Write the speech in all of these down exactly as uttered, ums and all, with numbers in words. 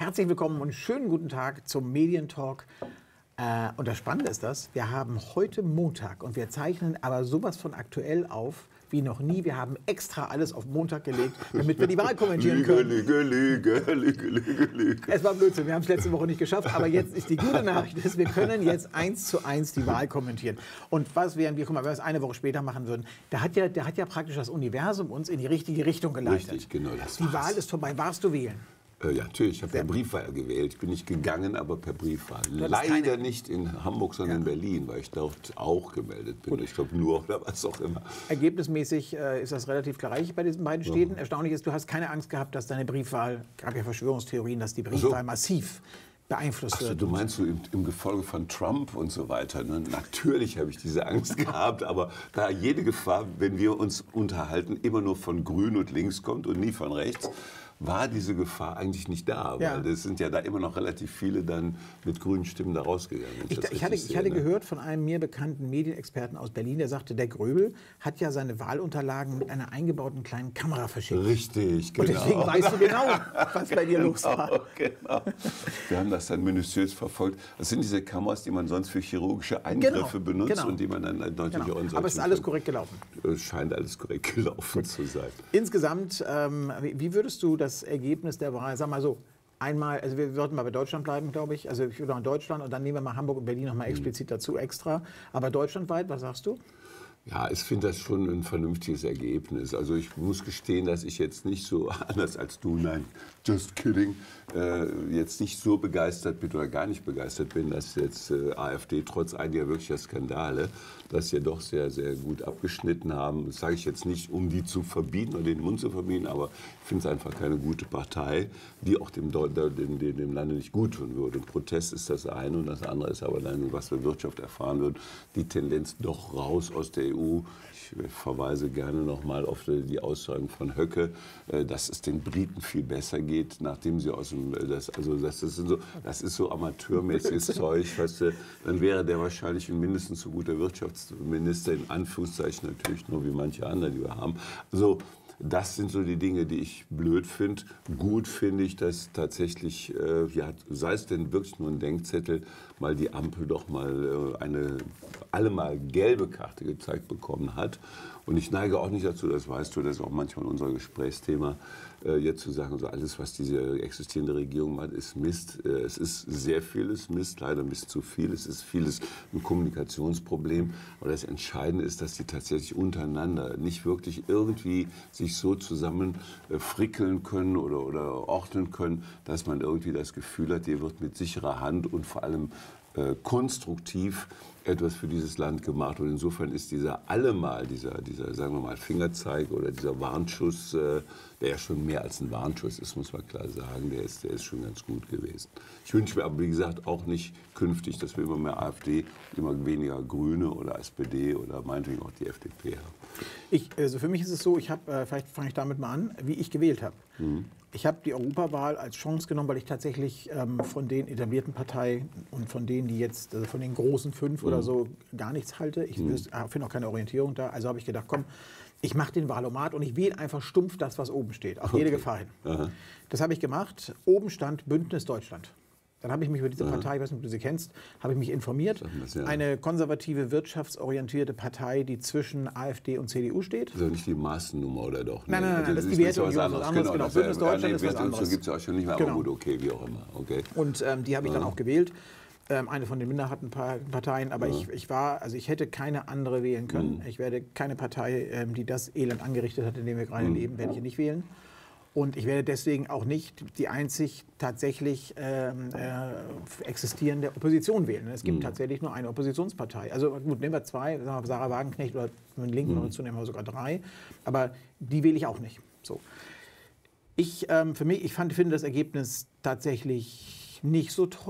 Herzlich willkommen und schönen guten Tag zum Medientalk. Äh, und das Spannende ist das, wir haben heute Montag und wir zeichnen aber sowas von aktuell auf wie noch nie. Wir haben extra alles auf Montag gelegt, damit wir die Wahl kommentieren können. Lüge, Lüge, Lüge, Lüge, Lüge. Es war Blödsinn, wir haben es letzte Woche nicht geschafft, aber jetzt ist die gute Nachricht, ist, wir können jetzt eins zu eins die Wahl kommentieren. Und was wären wir, guck mal, wenn wir es eine Woche später machen würden, da hat ja, da hat ja praktisch das Universum uns in die richtige Richtung geleitet. Richtig, genau, das Die Wahl ist vorbei. Warst du wählen? Ja, natürlich. Ich habe per Briefwahl gewählt. Ich bin nicht gegangen, aber per Briefwahl. Leider keine... nicht in Hamburg, sondern ja. in Berlin, weil ich dort auch gemeldet bin. Gut. Ich glaube nur oder was auch immer. Ergebnismäßig äh, ist das relativ gleich bei diesen beiden Städten. Ja. Erstaunlich ist, du hast keine Angst gehabt, dass deine Briefwahl, es gab ja Verschwörungstheorien, dass die Briefwahl so. massiv beeinflusst wird. Ach so, du meinst so im, im Gefolge von Trump und so weiter. Ne? Natürlich habe ich diese Angst gehabt, aber da jede Gefahr, wenn wir uns unterhalten, immer nur von grün und links kommt und nie von rechts, war diese Gefahr eigentlich nicht da, ja. weil es sind ja da immer noch relativ viele dann mit grünen Stimmen da rausgegangen. Ich, ich, hatte, ich hatte gehört von einem mir bekannten Medienexperten aus Berlin, der sagte, der Gröbel hat ja seine Wahlunterlagen mit einer eingebauten kleinen Kamera verschickt. Richtig, genau. Und deswegen weißt du genau, was bei dir genau, los war. Genau. Wir haben das dann minutiös verfolgt. Das sind diese Kameras, die man sonst für chirurgische Eingriffe genau, benutzt genau. und die man dann natürlich genau. auch in solchen... Aber es ist alles korrekt gelaufen? Es scheint alles korrekt gelaufen zu sein. Insgesamt, ähm, wie würdest du das Ergebnis der Wahl, sag mal so, einmal, also wir sollten mal bei Deutschland bleiben, glaube ich, also ich würde in Deutschland und dann nehmen wir mal Hamburg und Berlin noch mal explizit dazu extra, aber deutschlandweit, was sagst du? Ja, ich finde das schon ein vernünftiges Ergebnis. Also ich muss gestehen, dass ich jetzt nicht so, anders als du, nein, just kidding, äh, jetzt nicht so begeistert bin oder gar nicht begeistert bin, dass jetzt äh, AfD trotz einiger wirklicher Skandale das ja doch sehr, sehr gut abgeschnitten haben. Das sage ich jetzt nicht, um die zu verbieten oder den Mund zu verbieten, aber ich finde es einfach keine gute Partei, die auch dem, dem, dem, dem Lande nicht gut tun würde. Und Protest ist das eine und das andere ist aber dann, was für Wirtschaft erfahren wird, die Tendenz doch raus aus der E U. Ich verweise gerne noch mal auf die Aussagen von Höcke, dass es den Briten viel besser geht, nachdem sie aus dem, das, also das ist so, das ist so amateurmäßiges Zeug, weißt du, dann wäre der wahrscheinlich ein mindestens so guter Wirtschaftsminister, in Anführungszeichen natürlich nur wie manche andere, die wir haben. Also, das sind so die Dinge, die ich blöd finde. Gut finde ich, dass tatsächlich, äh, ja, sei es denn wirklich nur ein Denkzettel, mal die Ampel doch mal äh, eine allemal gelbe Karte gezeigt bekommen hat. Und ich neige auch nicht dazu, das weißt du, das ist auch manchmal unser Gesprächsthema, äh, jetzt zu sagen, so alles, was diese existierende Regierung macht, ist Mist. Äh, es ist sehr vieles Mist, leider ein bisschen zu viel. Es ist vieles ein Kommunikationsproblem. Aber das Entscheidende ist, dass die tatsächlich untereinander nicht wirklich irgendwie sich so zusammen äh, frickeln können oder, oder ordnen können, dass man irgendwie das Gefühl hat, hier wird mit sicherer Hand und vor allem äh, konstruktiv etwas für dieses Land gemacht. Und insofern ist dieser allemal, dieser, dieser sagen wir mal, Fingerzeig oder dieser Warnschuss, äh, der ja schon mehr als ein Warnschuss ist, muss man klar sagen, der ist, der ist schon ganz gut gewesen. Ich wünsche mir aber, wie gesagt, auch nicht künftig, dass wir immer mehr AfD, immer weniger Grüne oder S P D oder meinetwegen auch die F D P haben. Ich, also für mich ist es so, ich habe, äh, vielleicht fange ich damit mal an, wie ich gewählt habe. Mhm. Ich habe die Europawahl als Chance genommen, weil ich tatsächlich ähm, von den etablierten Parteien und von denen, die jetzt, also von den großen fünf mhm. oder so, gar nichts halte. Ich mhm. finde auch keine Orientierung da. Also habe ich gedacht, komm, ich mache den Wahlomat und ich wähle einfach stumpf das, was oben steht, auf jede okay. Gefahr hin. Aha. Das habe ich gemacht. Oben stand Bündnis Deutschland. Dann habe ich mich über diese Partei, ich weiß nicht, ob du sie kennst, habe ich mich informiert. Das, ja. Eine konservative, wirtschaftsorientierte Partei, die zwischen AfD und C D U steht. Das ist ja nicht die Maßennummer, oder doch? Nein, nein, nein, also das ist die Werteunion. Das ist anderes, genau. Bündnis Deutschland ist was anderes. gibt es ja auch schon nicht mehr, aber gut, okay, wie auch immer. Okay. Und ähm, die habe ich dann auch gewählt. Ähm, eine von den Minderheitenparteien, aber ja. ich, ich war, also ich hätte keine andere wählen können. Mhm. Ich werde keine Partei, ähm, die das Elend angerichtet hat, in dem wir gerade mhm. leben, werde ich nicht wählen. Und ich werde deswegen auch nicht die einzig tatsächlich ähm, äh, existierende Opposition wählen. Es gibt mhm. tatsächlich nur eine Oppositionspartei. Also gut, nehmen wir zwei, Sarah Wagenknecht oder mit den Linken mhm. dazu nehmen wir sogar drei. Aber die wähle ich auch nicht. So. Ich, ähm, für mich, ich fand, finde das Ergebnis tatsächlich nicht so toll.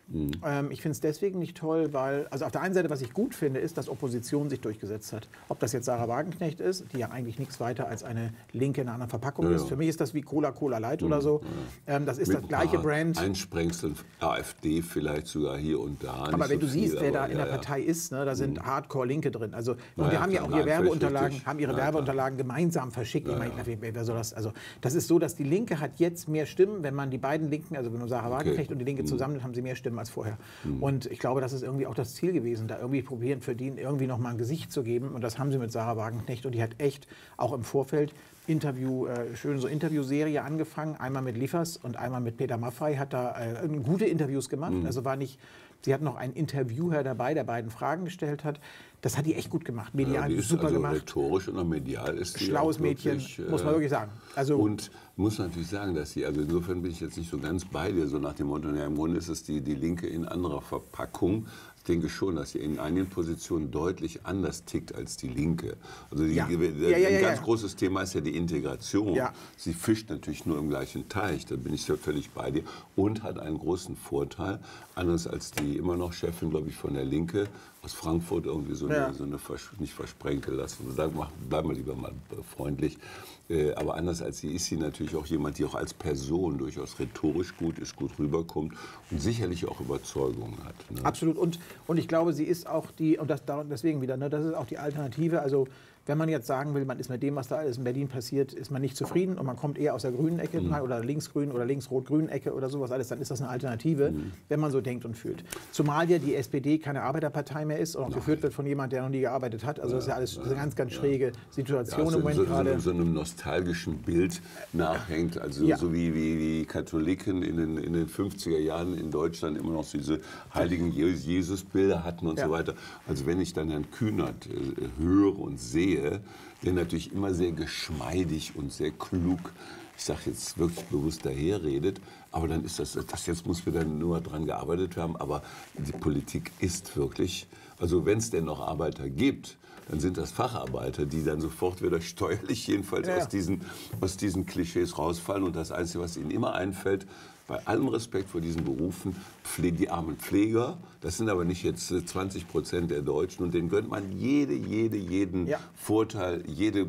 Mhm. Ähm, ich finde es deswegen nicht toll, weil, also auf der einen Seite, was ich gut finde, ist, dass Opposition sich durchgesetzt hat. Ob das jetzt Sarah Wagenknecht ist, die ja eigentlich nichts weiter als eine Linke in einer anderen Verpackung ja, ist. Ja. Für mich ist das wie Cola, Cola Light mhm. oder so. Ja. Ähm, das ist Mit das gleiche Brand. Einsprengseln, AfD vielleicht sogar hier und da. Aber wenn so du siehst, viel, wer da aber, in der ja, Partei ist, ne, da sind mhm. Hardcore-Linke drin. Also, und ja, wir haben ja auch ihre Werbeunterlagen, haben ihre ja, Werbeunterlagen gemeinsam verschickt. Ja, ich meine, ja. wer, wer soll das? Also, das ist so, dass die Linke hat jetzt mehr Stimmen, wenn man die beiden Linken, also wenn man Sarah Wagenknecht okay. und die Linke mhm. zusammen, haben sie mehr Stimmen als vorher. Mhm. Und ich glaube, das ist irgendwie auch das Ziel gewesen, da irgendwie probieren, für die irgendwie noch mal ein Gesicht zu geben. Und das haben sie mit Sarah Wagenknecht. Und die hat echt auch im Vorfeld Interview, äh, schön so Interviewserie angefangen. Einmal mit Liefers und einmal mit Peter Maffay, hat da äh, gute Interviews gemacht. Mhm. Also war nicht, sie hat noch einen Interviewer dabei, der beiden Fragen gestellt hat. Das hat die echt gut gemacht. Medial ja, super also gemacht. Rhetorisch und auch medial ist sie Schlaues Mädchen, wirklich, muss man wirklich sagen. Also und muss natürlich sagen, dass sie, also insofern bin ich jetzt nicht so ganz bei dir, so nach dem Motto, ja, im Grunde ist es die, die Linke in anderer Verpackung. Ich denke schon, dass sie in einigen Positionen deutlich anders tickt als die Linke. Also die, ja. die, ja, ja, ein ja, ganz ja. großes Thema ist ja die Integration. Ja. Sie fischt natürlich nur im gleichen Teich, da bin ich ja völlig bei dir. Und hat einen großen Vorteil, anders als die immer noch Chefin, glaube ich, von der Linke, aus Frankfurt irgendwie so eine, ja. so eine Vers nicht versprenkel lassen. Sag mal, bleib mal lieber mal freundlich. Äh, aber anders als sie ist sie natürlich auch jemand, die auch als Person durchaus rhetorisch gut ist, gut rüberkommt und sicherlich auch Überzeugungen hat. Ne? Absolut. Und, und ich glaube, sie ist auch die, und das, deswegen wieder, ne, das ist auch die Alternative. Also wenn man jetzt sagen will, man ist mit dem, was da alles in Berlin passiert, ist man nicht zufrieden und man kommt eher aus der grünen Ecke mhm. oder linksgrün oder linksrot-grünen Ecke oder sowas alles, dann ist das eine Alternative, mhm. wenn man so denkt und fühlt. Zumal ja die S P D keine Arbeiterpartei mehr ist und auch Nein. geführt wird von jemandem, der noch nie gearbeitet hat. Also ja, das ist ja alles eine ganz, ganz schräge ja. Situation ja, so, im Moment so, gerade. So, so einem nostalgischen Bild nachhängt, also ja. so wie, wie, wie Katholiken in den, in den fünfziger Jahren in Deutschland immer noch diese heiligen Jesusbilder hatten und ja. so weiter. Also wenn ich dann Herrn Kühnert äh, höre und sehe, der natürlich immer sehr geschmeidig und sehr klug, ich sage jetzt wirklich bewusst daherredet, aber dann ist das, das jetzt muss wir dann nur dran gearbeitet haben, aber die Politik ist wirklich, also wenn es denn noch Arbeiter gibt, dann sind das Facharbeiter, die dann sofort wieder steuerlich jedenfalls ja. aus, diesen, aus diesen Klischees rausfallen und das Einzige, was ihnen immer einfällt, bei allem Respekt vor diesen Berufen, die armen Pfleger, das sind aber nicht jetzt zwanzig Prozent der Deutschen und denen gönnt man jede, jede, jeden ja. Vorteil, jede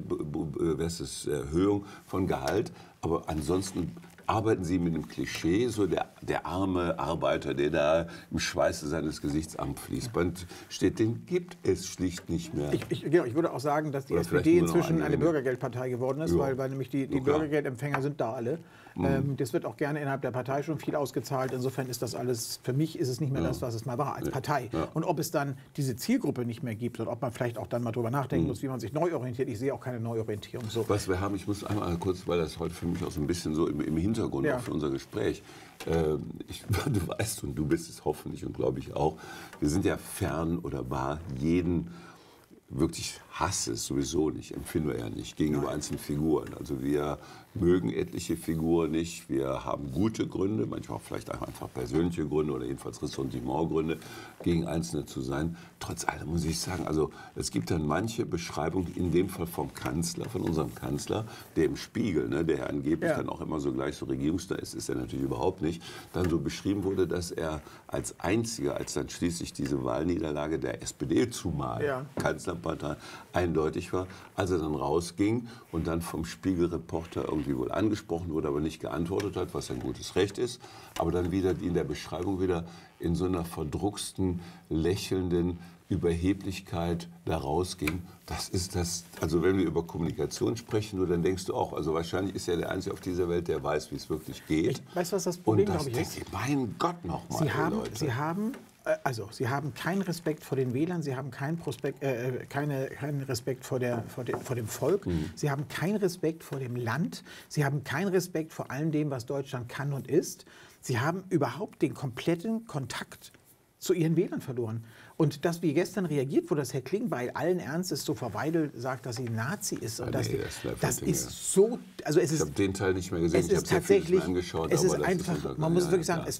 was ist, Erhöhung von Gehalt, aber ansonsten arbeiten sie mit einem Klischee, so der, der arme Arbeiter, der da im Schweiße seines Gesichts am Fließband steht, den gibt es schlicht nicht mehr. Ich, ich, genau, ich würde auch sagen, dass die Oder S P D inzwischen eine Bürgergeldpartei geworden ist, ja. weil, weil nämlich die, die Bürgergeldempfänger sind da alle. Mhm. Ähm, das wird auch gerne innerhalb der Partei schon viel ausgezahlt. Insofern ist das alles, für mich ist es nicht mehr ja. das, was es mal war als ja. Partei. Ja. Und ob es dann diese Zielgruppe nicht mehr gibt und ob man vielleicht auch dann mal drüber nachdenken mhm. muss, wie man sich neu orientiert. Ich sehe auch keine Neuorientierung. So. Was wir haben, ich muss einmal kurz, weil das heute für mich auch so ein bisschen so im, im Hintergrund ja. auch für unser Gespräch. Äh, ich, du weißt und du bist es hoffentlich und glaube ich auch, wir sind ja fern oder war jeden wirklich Hass ist sowieso nicht, empfinden wir ja nicht, gegenüber Nein. einzelnen Figuren. Also wir mögen etliche Figuren nicht, wir haben gute Gründe, manchmal auch vielleicht einfach persönliche Gründe oder jedenfalls Ressentimentgründe, gegen Einzelne zu sein. Trotz allem muss ich sagen, also es gibt dann manche Beschreibungen, in dem Fall vom Kanzler, von unserem Kanzler, der im Spiegel, ne, der angeblich ja. dann auch immer so gleich so regierungsnah ist, ist er natürlich überhaupt nicht, dann so beschrieben wurde, dass er als einziger, als dann schließlich diese Wahlniederlage der S P D zumal ja. Kanzlerpartei eindeutig war, als er dann rausging und dann vom Spiegelreporter irgendwie wohl angesprochen wurde, aber nicht geantwortet hat, was ein gutes Recht ist, aber dann wieder in der Beschreibung wieder in so einer verdrucksten, lächelnden Überheblichkeit da rausging. Das ist das, also wenn wir über Kommunikation sprechen, nur dann denkst du auch, also wahrscheinlich ist er der Einzige auf dieser Welt, der weiß, wie es wirklich geht. Ich weiß, was das Problem, und das, glaube ich, ist. Mein Gott nochmal, Sie haben, Leute. Sie haben Also, Sie haben keinen Respekt vor den Wählern, Sie haben keinen, Prospekt, äh, keine, keinen Respekt vor, der, vor, de, vor dem Volk, mhm. Sie haben keinen Respekt vor dem Land, Sie haben keinen Respekt vor allem dem, was Deutschland kann und ist. Sie haben überhaupt den kompletten Kontakt zu Ihren Wählern verloren. Und dass wie gestern reagiert wurde, dass Herr Klingbeil allen Ernstes so Frau Weidel sagt, dass sie Nazi ist. Und ja, dass nee, die, das, das ist so... Also es ich ist, habe den Teil nicht mehr gesehen, es ich habe ist sehr tatsächlich, viel angeschaut. es ist aber einfach, ist man muss ja, wirklich sagen, klar. es war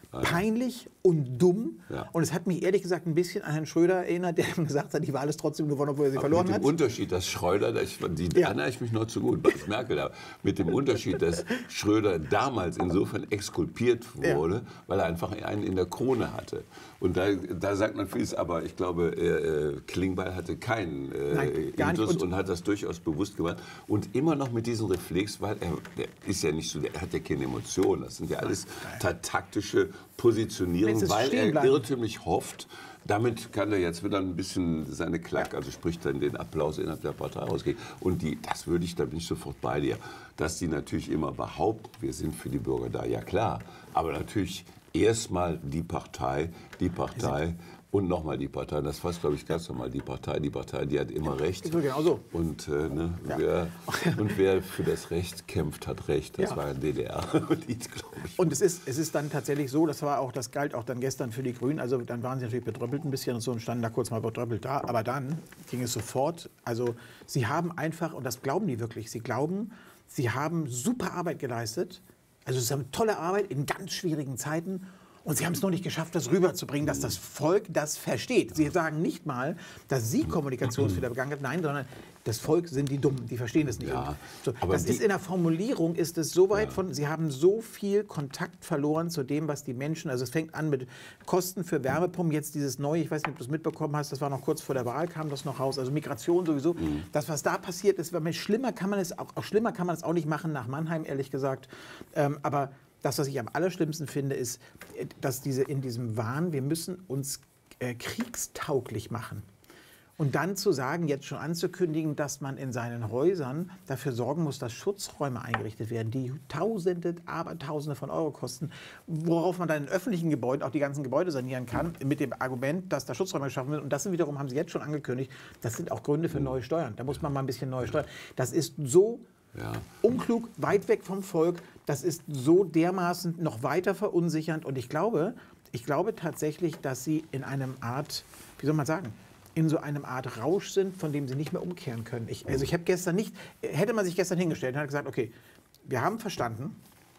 peinlich und dumm. Ja. Und es hat mich ehrlich gesagt ein bisschen an Herrn Schröder erinnert, der gesagt hat, die Wahl ist trotzdem gewonnen, obwohl er sie Aber verloren mit hat. dem Unterschied, dass Schröder, das, die Ja. erinnere ich mich noch zu gut, was Merkel da, mit dem Unterschied, dass Schröder damals insofern exkulpiert wurde, ja. weil er einfach einen in der Krone hatte. Und da, da sagt man vieles, aber ich glaube, äh, Klingbeil hatte keinen äh, Nein, gar nicht. Intus Und, und hat das durchaus bewusst gemacht. Und immer noch mit diesem Reflex, weil er der ist ja nicht so, der hat ja keine Emotionen. Das sind ja alles taktische Positionierungen, weil er irrtümlich hofft, damit kann er jetzt wieder ein bisschen seine Klack, also sprich dann den Applaus innerhalb der Partei ausgehen. Und die, das würde ich, da bin ich sofort bei dir, dass die natürlich immer behaupten, wir sind für die Bürger da, ja klar, aber natürlich erstmal die Partei, die Partei und nochmal die Partei. Das fasst, glaube ich, ganz normal die Partei. Die Partei, die hat immer Recht. Ist genau so. Und, äh, ne, Ja. wer, und wer für das Recht kämpft, hat Recht. Das Ja. war in D D R. Die, glaub ich. Und es ist, es ist dann tatsächlich so, das war auch, das galt auch dann gestern für die Grünen, also dann waren sie natürlich bedröppelt ein bisschen und so und standen da kurz mal bedröppelt da, aber dann ging es sofort, also sie haben einfach, und das glauben die wirklich, sie glauben, sie haben super Arbeit geleistet, also sie haben tolle Arbeit in ganz schwierigen Zeiten. Und sie haben es noch nicht geschafft, das rüberzubringen, dass das Volk das versteht. Sie sagen nicht mal, dass sie Kommunikationsfehler begangen haben, nein, sondern das Volk sind die Dummen, die verstehen es nicht. Ja, so, aber das die, ist in der Formulierung, ist es so weit ja. von, sie haben so viel Kontakt verloren zu dem, was die Menschen, also es fängt an mit Kosten für Wärmepumpen, jetzt dieses neue, ich weiß nicht, ob du es mitbekommen hast, das war noch kurz vor der Wahl, kam das noch raus, also Migration sowieso. Mhm. Das, was da passiert ist, schlimmer kann man es auch, auch schlimmer kann man es auch nicht machen nach Mannheim, ehrlich gesagt, ähm, aber das, was ich am allerschlimmsten finde, ist, dass diese in diesem Wahn, wir müssen uns äh, kriegstauglich machen. Und dann zu sagen, jetzt schon anzukündigen, dass man in seinen Häusern dafür sorgen muss, dass Schutzräume eingerichtet werden, die Tausende, Abertausende von Euro kosten, worauf man dann in öffentlichen Gebäuden auch die ganzen Gebäude sanieren kann, mit dem Argument, dass da Schutzräume geschaffen werden. Und das sind wiederum, haben sie jetzt schon angekündigt, das sind auch Gründe für neue Steuern. Da muss man mal ein bisschen neue Steuern. Das ist so ja. unklug, weit weg vom Volk. Das ist so dermaßen noch weiter verunsichernd. Und ich glaube, ich glaube tatsächlich, dass sie in einem Art, wie soll man sagen, in so einem Art Rausch sind, von dem sie nicht mehr umkehren können. Ich, also ich habe gestern nicht, hätte man sich gestern hingestellt und hat gesagt, okay, wir haben verstanden,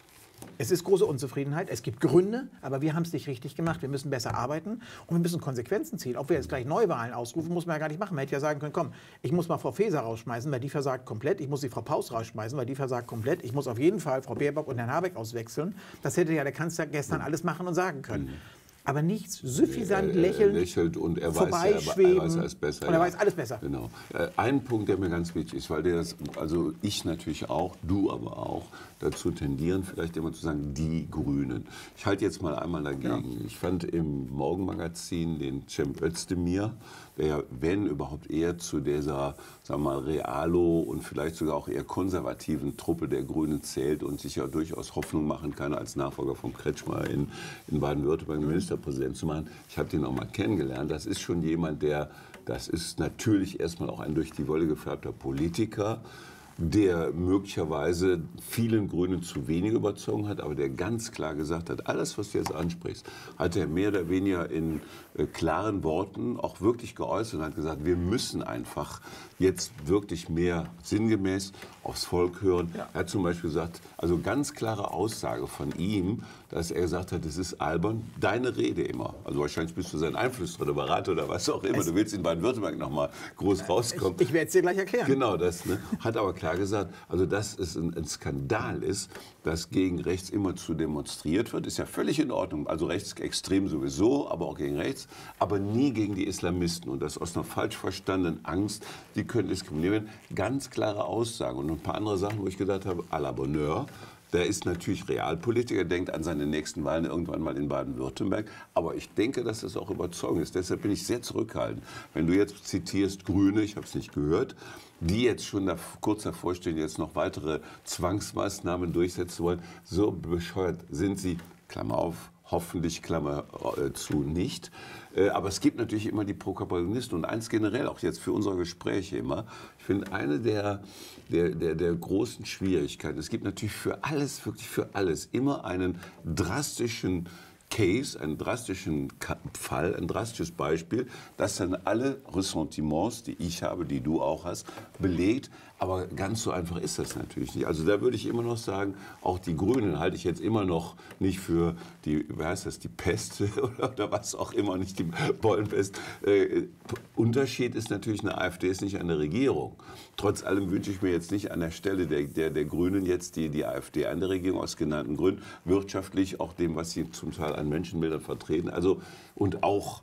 es ist große Unzufriedenheit, es gibt Gründe, aber wir haben es nicht richtig gemacht. Wir müssen besser arbeiten und wir müssen Konsequenzen ziehen. Ob wir jetzt gleich Neuwahlen ausrufen, muss man ja gar nicht machen. Man hätte ja sagen können, komm, ich muss mal Frau Faeser rausschmeißen, weil die versagt komplett. Ich muss die Frau Paus rausschmeißen, weil die versagt komplett. Ich muss auf jeden Fall Frau Baerbock und Herrn Habeck auswechseln. Das hätte ja der Kanzler gestern alles machen und sagen können. Aber nichts suffisant lächeln, er lächelt und er weiß, vorbeischweben. Er weiß alles besser. Und er ja. weiß alles besser. Genau. Äh, ein Punkt, der mir ganz wichtig ist, weil der das, also ich natürlich auch, du aber auch, dazu tendieren, vielleicht immer zu sagen, die Grünen. Ich halte jetzt mal einmal dagegen. Ja. Ich fand im Morgenmagazin den Cem Özdemir, der ja, wenn überhaupt eher zu dieser, sagen wir mal, realo und vielleicht sogar auch eher konservativen Truppe der Grünen zählt und sich ja durchaus Hoffnung machen kann, als Nachfolger von Kretschmer in, in Baden-Württemberg Ministerpräsident zu machen. Ich habe den auch mal kennengelernt. Das ist schon jemand, der, das ist natürlich erstmal auch ein durch die Wolle gefärbter Politiker, der möglicherweise vielen Grünen zu wenig überzogen hat, aber der ganz klar gesagt hat, alles, was du jetzt ansprichst, hat er mehr oder weniger in äh, klaren Worten auch wirklich geäußert und hat gesagt, wir müssen einfach jetzt wirklich mehr sinngemäß aufs Volk hören. Ja. Er hat zum Beispiel gesagt, also ganz klare Aussage von ihm, dass er gesagt hat, es ist albern, deine Rede immer. Also wahrscheinlich bist du sein Einflussreicher Berater oder was auch immer. Es du willst in Baden-Württemberg noch mal groß rauskommen. Ich, ich werde es dir gleich erklären. Genau das. Ne? Hat aber klar gesagt, also dass es ein, ein Skandal ist, dass gegen rechts immer zu demonstriert wird, ist ja völlig in Ordnung. Also rechtsextrem sowieso, aber auch gegen rechts, aber nie gegen die Islamisten. Und das aus einer falsch verstandenen Angst, die können diskriminieren werden. Ganz klare Aussagen. Und ein paar andere Sachen, wo ich gedacht habe, à la Bonheur. Der ist natürlich Realpolitiker, denkt an seine nächsten Wahlen irgendwann mal in Baden-Württemberg. Aber ich denke, dass das auch überzeugend ist. Deshalb bin ich sehr zurückhaltend. Wenn du jetzt zitierst Grüne, ich habe es nicht gehört, die jetzt schon da, kurz davor stehen, jetzt noch weitere Zwangsmaßnahmen durchsetzen wollen, so bescheuert sind sie, Klammer auf, hoffentlich, Klammer äh, zu, nicht. Äh, aber es gibt natürlich immer die Protagonisten. Und eins generell, auch jetzt für unsere Gespräche immer, ich finde, eine der, der, der, der großen Schwierigkeiten, es gibt natürlich für alles, wirklich für alles, immer einen drastischen Case, einen drastischen Fall, ein drastisches Beispiel, das dann alle Ressentiments, die ich habe, die du auch hast, belegt. Aber ganz so einfach ist das natürlich nicht. Also da würde ich immer noch sagen, auch die Grünen halte ich jetzt immer noch nicht für die, wie heißt das, die Pest oder, oder was auch immer, nicht die Pollenpest. Äh, Unterschied ist natürlich, eine AfD ist nicht eine Regierung. Trotz allem wünsche ich mir jetzt nicht an der Stelle der, der, der Grünen jetzt die, die AfD an der Regierung aus genannten Gründen, wirtschaftlich auch dem, was sie zum Teil an Menschenbildern vertreten. Also, und auch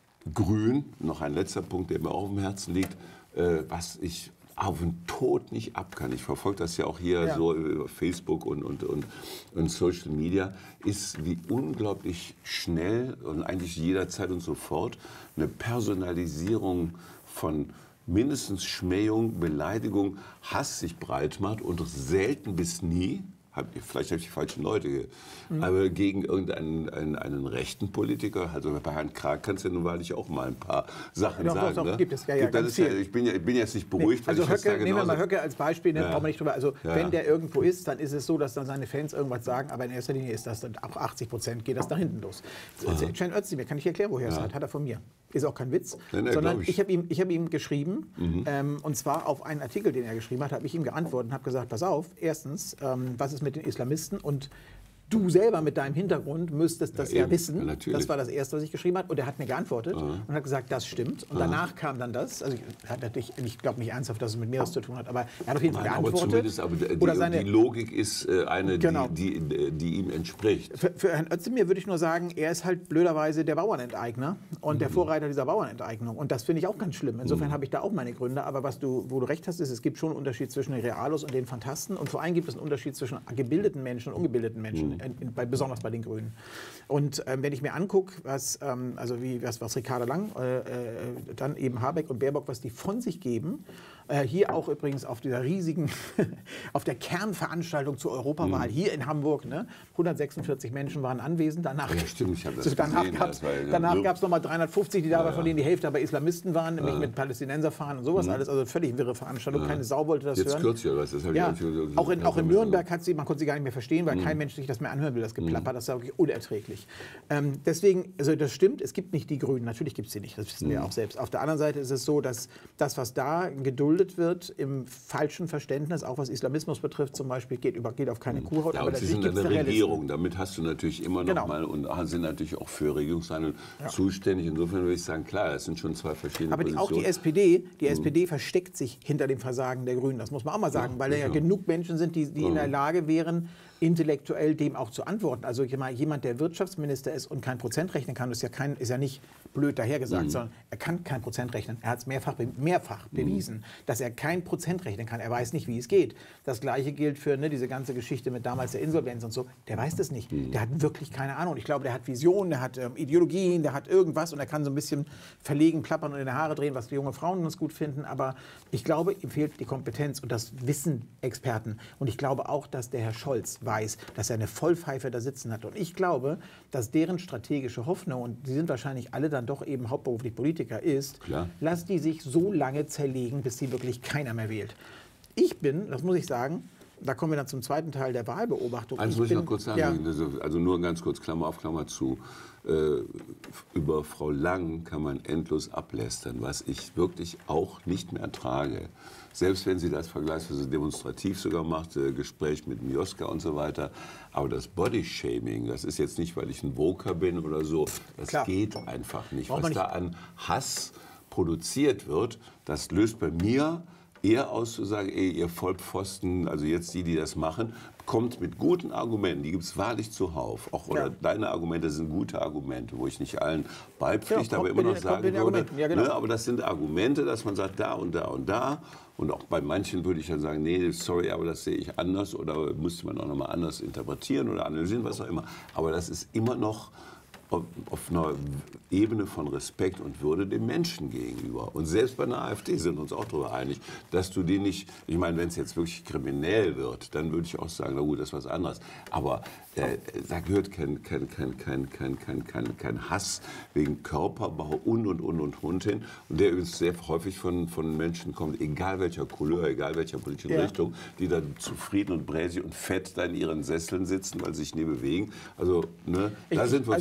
Grün, noch ein letzter Punkt, der mir auch im Herzen liegt, äh, was ich auf den Tod nicht ab kann. Ich verfolge das ja auch hier ja. so über Facebook und, und, und, und Social Media, ist, wie unglaublich schnell und eigentlich jederzeit und sofort eine Personalisierung von mindestens Schmähung, Beleidigung, Hass sich breit macht und selten bis nie, hab, vielleicht habe ich die falschen Leute, mhm. aber gegen irgendeinen einen, einen rechten Politiker, also bei Herrn Krag kannst du ja nun wahrlich auch mal ein paar Sachen ja, sagen. Doch, doch, ne? gibt es, ja, ja, das ist ja, ich, bin ja, ich bin jetzt nicht beruhigt, nee, also weil ich Höcke, das da nehmen wir mal genauso- Höcke als Beispiel, ne, Ja. brauchen wir nicht drüber. Also Ja. wenn der irgendwo ist, dann ist es so, dass dann seine Fans irgendwas sagen, aber in erster Linie ist das dann auch achtzig Prozent geht das nach hinten los. Cem Özdemir, kann ich erklären, woher es Ja. hat, hat er von mir. Ist auch kein Witz, Nee, nee, sondern glaub ich. ich habe ihm, ich hab ihm geschrieben, Mhm. ähm, und zwar auf einen Artikel, den er geschrieben hat, habe ich ihm geantwortet und habe gesagt, pass auf, erstens, ähm, was ist mit den Islamisten und du selber mit deinem Hintergrund müsstest das Ja, ja, eben. wissen. Ja, natürlich. Das war das Erste, was ich geschrieben habe. Und er hat mir geantwortet Aha. und hat gesagt, das stimmt. Und Aha. danach kam dann das. Also er hat natürlich, ich glaube nicht ernsthaft, dass es mit mir was zu tun hat, aber er hat auf jeden Fall Nein, aber geantwortet. zumindest aber die, Oder seine, die Logik ist äh, eine, Genau. die, die, die ihm entspricht. für, für Herrn Özdemir würde ich nur sagen, er ist halt blöderweise der Bauernenteigner und Mhm. der Vorreiter dieser Bauernenteignung. Und das finde ich auch ganz schlimm. Insofern Mhm. habe ich da auch meine Gründe. Aber was du, wo du recht hast, ist, es gibt schon einen Unterschied zwischen den Realos und den Fantasten. Und vor allem gibt es einen Unterschied zwischen gebildeten Menschen und ungebildeten Menschen, Mhm. in, in, bei, besonders bei den Grünen. Und ähm, wenn ich mir angucke, was, ähm, also wie, was, was Ricarda Lang, äh, äh, dann eben Habeck und Baerbock, was die von sich geben, äh, hier auch übrigens auf dieser riesigen, auf der Kernveranstaltung zur Europawahl, Mhm. hier in Hamburg, ne, hundertsechsundvierzig Menschen waren anwesend, danach, Ja, stimmt, ich habe das so, danach gesehen, gab es das war ja- danach gab's nochmal dreihundertfünfzig, die da waren, ja. von denen die Hälfte aber Islamisten waren, nämlich mit Palästinenserfahren und sowas alles, also völlig wirre Veranstaltung, keine Sau wollte das Jetzt hören. kürzlich, oder was? Das habe Ja, ich auch- auch in, auch in ja, Nürnberg hat sie, man konnte sie gar nicht mehr verstehen, weil kein Mensch sich das mehr anhören will, das Geplapper, das ist ja wirklich unerträglich. Ähm, deswegen, also das stimmt, es gibt nicht die Grünen, natürlich gibt es sie nicht, das wissen wir auch selbst. Auf der anderen Seite ist es so, dass das, was da geduldet wird, im falschen Verständnis, auch was Islamismus betrifft zum Beispiel, geht, über, geht auf keine Kuhhaut. Ja, aber und Sie natürlich sind gibt's eine da Realisten. Regierung, damit hast du natürlich immer noch Genau. mal und sind natürlich auch für Regierungshandeln zuständig. Insofern würde ich sagen, klar, das sind schon zwei verschiedene Aber die, auch Positionen. die S P D, die S P D versteckt sich hinter dem Versagen der Grünen. Das muss man auch mal sagen, weil da ja ja. genug Menschen sind, die, die in der Lage wären, intellektuell dem auch zu antworten. Also jemand, der Wirtschaftsminister ist und kein Prozent rechnen kann, ist ja, kein, ist ja nicht blöd dahergesagt, Mhm. sondern er kann kein Prozent rechnen. Er hat es mehrfach, be- mehrfach Mhm. bewiesen, dass er kein Prozent rechnen kann. Er weiß nicht, wie es geht. Das Gleiche gilt für ne, diese ganze Geschichte mit damals der Insolvenz und so. Der weiß das nicht. Mhm. Der hat wirklich keine Ahnung. Ich glaube, der hat Visionen, der hat ähm, Ideologien, der hat irgendwas und er kann so ein bisschen verlegen, plappern und in die Haare drehen, was die junge Frauen uns gut finden. Aber ich glaube, ihm fehlt die Kompetenz und das wissen Experten. Und ich glaube auch, dass der Herr Scholz weiß, dass er eine Vollpfeife da sitzen hat. Und ich glaube, dass deren strategische Hoffnung, und sie sind wahrscheinlich alle dann doch eben hauptberuflich Politiker, ist, Klar. lass die sich so lange zerlegen, bis sie wirklich keiner mehr wählt. Ich bin, das muss ich sagen, da kommen wir dann zum zweiten Teil der Wahlbeobachtung. Eins muss ich bin, noch kurz sagen, ja, also, also nur ganz kurz, Klammer auf, Klammer zu. Äh, über Frau Lang kann man endlos ablästern, was ich wirklich auch nicht mehr ertrage. Selbst wenn sie das vergleichsweise demonstrativ sogar macht, äh, Gespräch mit Mioska und so weiter. Aber das Bodyshaming, das ist jetzt nicht, weil ich ein Woker bin oder so, das Klar. geht einfach nicht. Braucht Was man da an Hass produziert wird, das löst bei mir eher aus zu sagen, ey, ihr Vollpfosten, also jetzt die, die das machen, kommt mit guten Argumenten, die gibt es wahrlich zuhauf. Auch, oder Ja. deine Argumente sind gute Argumente, wo ich nicht allen beipflichte, Ja, aber kommt immer mit noch den- kommt sagen mit den würde, Argumenten, ja, genau. ne, aber das sind Argumente, dass man sagt, da und da und da. Und auch bei manchen würde ich dann sagen, nee, sorry, aber das sehe ich anders oder müsste man auch noch mal anders interpretieren oder analysieren, was auch immer. Aber das ist immer noch auf, auf einer Ebene von Respekt und Würde dem Menschen gegenüber. Und selbst bei einer AfD sind wir uns auch darüber einig, dass du die nicht, ich meine, wenn es jetzt wirklich kriminell wird, dann würde ich auch sagen, na gut, das ist was anderes. Aber äh, da gehört kein, kein, kein, kein, kein, kein, kein, kein Hass wegen Körperbau und, und, und, und, und hin. Und der übrigens sehr häufig von, von Menschen kommt, egal welcher Couleur, egal welcher politischen Ja. Richtung, die dann zufrieden und bräsig und fett da in ihren Sesseln sitzen, weil sie sich nie bewegen. Also, ne, da Ich- sind wir uns also- hoffentlich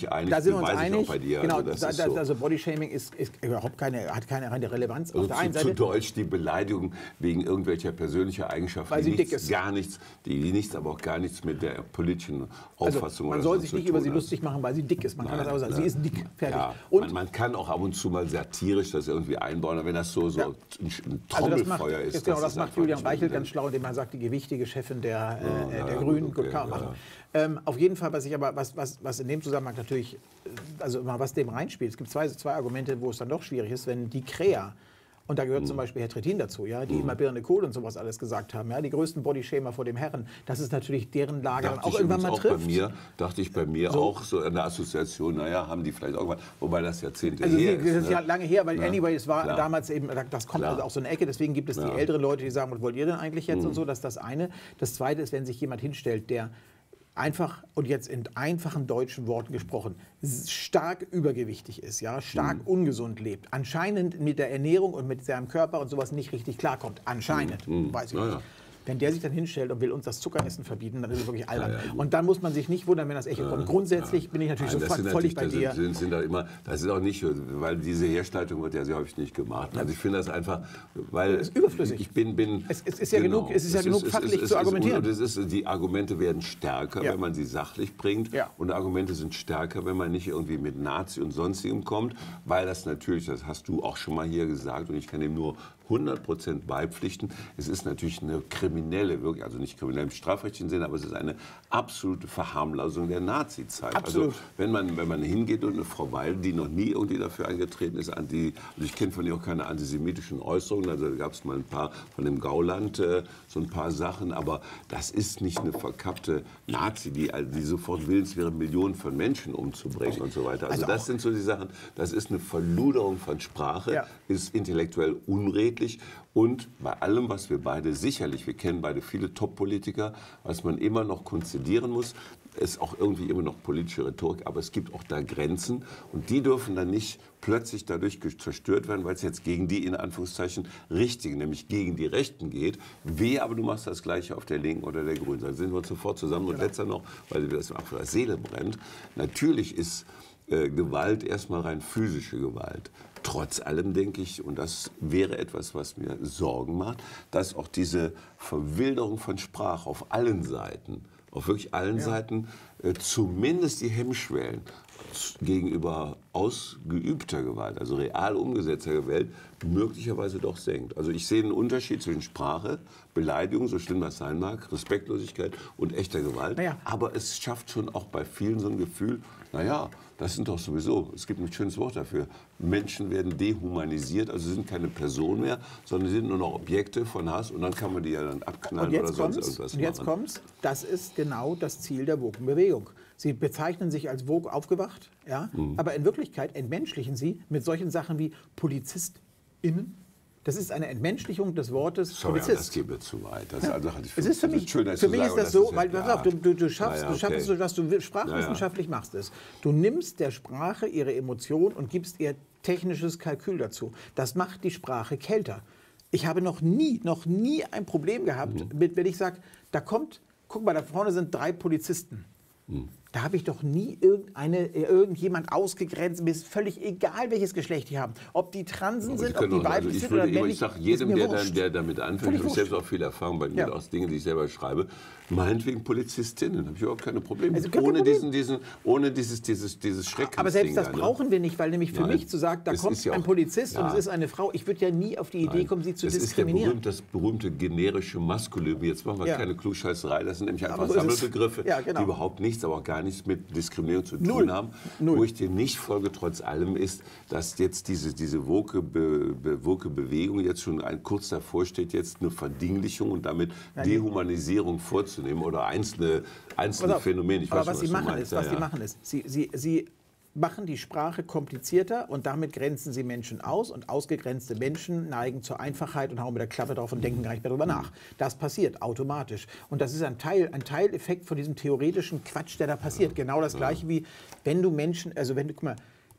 nicht einig. Da sind wir uns weiß ich einig. auch bei dir. Genau, also, das da, ist da, so. also Bodyshaming ist, ist überhaupt keine, hat keine reine Relevanz. Also Auf der zu, einen zu Seite, Deutsch die Beleidigung wegen irgendwelcher persönlicher Eigenschaften, Weil sie die dick nichts, ist. gar nichts, die, die nichts, aber auch gar nichts mit der politischen also Auffassung man oder soll so sich zu nicht tun über sie hat. lustig machen, weil sie dick ist. Man kann Nein, das aber sagen. nein. Sie ist dick, fertig. Ja, Und man, man kann auch ab und zu mal satirisch das irgendwie einbauen, aber wenn das so, so Ja. ein, ein also das macht, Trommelfeuer ist. genau, das, ist macht einfach Julian nicht Reichelt unbedingt. ganz schlau, indem er sagt, die gewichtige Chefin der, äh, ja, der ja, Grünen. gut, Gut, okay, kann man ja. machen. Ähm, auf jeden Fall, was ich aber, was, was, was in dem Zusammenhang natürlich, äh, also mal was dem reinspielt, es gibt zwei, zwei Argumente, wo es dann doch schwierig ist, wenn die Kräher, und da gehört zum Beispiel Herr Trittin dazu, ja, die immer Birne Kohl und sowas alles gesagt haben, ja, die größten Bodyshamer vor dem Herren, dass es natürlich deren Lager dann Dachte auch ich irgendwann übrigens mal auch trifft. bei mir, dachte ich bei mir So. auch so in der Assoziation, naja, haben die vielleicht irgendwann, wobei das Jahrzehnte Also her das ist ist. ja Ne? lange her, weil anyway, es war Klar. damals eben, das kommt Klar. also auch so eine Ecke, deswegen gibt es Ja. die älteren Leute, die sagen, was wollt ihr denn eigentlich jetzt und so, das ist das eine. Das zweite ist, wenn sich jemand hinstellt, der einfach, und jetzt in einfachen deutschen Worten gesprochen, s- stark übergewichtig ist, ja, stark ungesund lebt, anscheinend mit der Ernährung und mit seinem Körper und sowas nicht richtig klarkommt, anscheinend, weiß ich Ja, nicht. ja. Wenn der sich dann hinstellt und will uns das Zuckeressen verbieten, dann ist es wirklich albern. Ja, ja, gut. und dann muss man sich nicht wundern, wenn das Echo kommt. Grundsätzlich bin ich natürlich Nein, das sofort sind völlig natürlich- bei dir. Das sind, sind da immer, das ist auch nicht, weil diese Herstellung wird ja sehr häufig nicht gemacht. Also ich finde das einfach, weil ist überflüssig. ich bin, bin Es- es ist ja genug- es ist ja genug fachlich zu argumentieren. Und es ist, die Argumente werden stärker, Ja. wenn man sie sachlich bringt. Ja. Und Argumente sind stärker, wenn man nicht irgendwie mit Nazi und Sonstigem kommt, weil das natürlich, das hast du auch schon mal hier gesagt und ich kann dem nur hundert Prozent beipflichten. Es ist natürlich eine kriminelle, wirklich, also nicht kriminell im strafrechtlichen Sinne, aber es ist eine absolute Verharmlosung der Nazi-Zeit. Absolut. Also wenn man, wenn man hingeht und eine Frau Weil, die noch nie irgendwie dafür eingetreten ist, anti, also ich kenne von ihr auch keine antisemitischen Äußerungen, also da gab es mal ein paar von dem Gauland, äh, so ein paar Sachen, aber das ist nicht eine verkappte Nazi, die, also die sofort willens wäre, Millionen von Menschen umzubringen und so weiter. Also, Also das auch- sind so die Sachen, das ist eine Verluderung von Sprache, Ja. ist intellektuell unredlich und bei allem, was wir beide sicherlich, wir kennen beide viele Top-Politiker, was man immer noch konzidieren muss, ist auch irgendwie immer noch politische Rhetorik, aber es gibt auch da Grenzen und die dürfen dann nicht plötzlich dadurch zerstört werden, weil es jetzt gegen die in Anführungszeichen Richtigen, nämlich gegen die Rechten geht. Wehe, aber du machst das Gleiche auf der Linken oder der Grünen. Da sind wir sofort zusammen. Und letzter noch, weil mir das auf der Seele brennt, natürlich ist äh, Gewalt erstmal rein physische Gewalt. Trotz allem denke ich, und das wäre etwas, was mir Sorgen macht, dass auch diese Verwilderung von Sprache auf allen Seiten, auf wirklich allen Seiten, äh, zumindest die Hemmschwellen gegenüber ausgeübter Gewalt, also real umgesetzter Gewalt, möglicherweise doch senkt. Also ich sehe einen Unterschied zwischen Sprache, Beleidigung, so schlimm das sein mag, Respektlosigkeit und echter Gewalt. Naja. Aber es schafft schon auch bei vielen so ein Gefühl, naja, das sind doch sowieso, es gibt ein schönes Wort dafür, Menschen werden dehumanisiert, also sind keine Personen mehr, sondern sind nur noch Objekte von Hass und dann kann man die ja dann abknallen Und jetzt oder sonst kommt's, irgendwas und jetzt machen. kommt's, das ist genau das Ziel der Woken-Bewegung. Sie bezeichnen sich als Vogue aufgewacht, ja? Mhm. aber in Wirklichkeit entmenschlichen sie mit solchen Sachen wie PolizistInnen. Das ist eine Entmenschlichung des Wortes Sorry, aber Polizist. das geht mir zu weit. Das, also, hatte ich Es ist für mich, schön, das für zu mich sagen, ist aber das so, ja- weil pass ja. auf, du, du, du schaffst, Ja, ja, du schaffst, okay. was du sprachwissenschaftlich machst, ist, du nimmst der Sprache ihre Emotion und gibst ihr technisches Kalkül dazu. Das macht die Sprache kälter. Ich habe noch nie, noch nie ein Problem gehabt, Mhm. mit, wenn ich sage, da kommt, guck mal, da vorne sind drei Polizisten. Mhm. Da habe ich doch nie irgendeine, irgendjemand ausgegrenzt. Mir ist völlig egal, welches Geschlecht die haben. Ob die Transen Aber sind, die ob können die auch- also weiblich ich sind würde oder immer, männlich. ich sage ist jedem, mir der, wurscht. dann, der damit anfängt, Völlig ich habe selbst wurscht. auch viel Erfahrung bei mir Ja. aus Dingen, die ich selber schreibe, meinetwegen Polizistinnen, habe ich überhaupt keine Probleme. Also mit. gar kein ohne, Problem. diesen, diesen, ohne dieses, dieses, dieses Schreckensding. Aber selbst das da, ne? brauchen wir nicht, weil nämlich für Nein. mich zu sagen, da Es kommt ist ja ein auch- Polizist und ja. es ist eine Frau, ich würde ja nie auf die Idee kommen, sie zu das diskriminieren. Ist der berühmte, das berühmte generische Maskulin. Jetzt machen wir Ja. keine Klugscheißerei. Das sind nämlich einfach Aber so ist es. Sammelbegriffe, Ja, genau. die überhaupt nichts, aber auch gar nichts mit Diskriminierung zu tun Null. haben. Null. Wo ich dir nicht folge, trotz allem, ist, dass jetzt diese, diese woke, Be, Be, woke Bewegung jetzt schon ein, kurz davor steht, jetzt eine Verdinglichung und damit Dehumanisierung vorzunehmen oder einzelne, einzelne Pass auf, Phänomene. Ich aber weiß was schon, sie du machen meinst. ist, was Ja, sie ja. machen ist, sie, sie, sie machen die Sprache komplizierter und damit grenzen sie Menschen aus und ausgegrenzte Menschen neigen zur Einfachheit und hauen mit der Klappe drauf und denken gar nicht mehr drüber nach. Das passiert automatisch. Und das ist ein Teil, ein Teileffekt von diesem theoretischen Quatsch, der da passiert. Genau das Gleiche wie, wenn du Menschen, also wenn du, guck mal,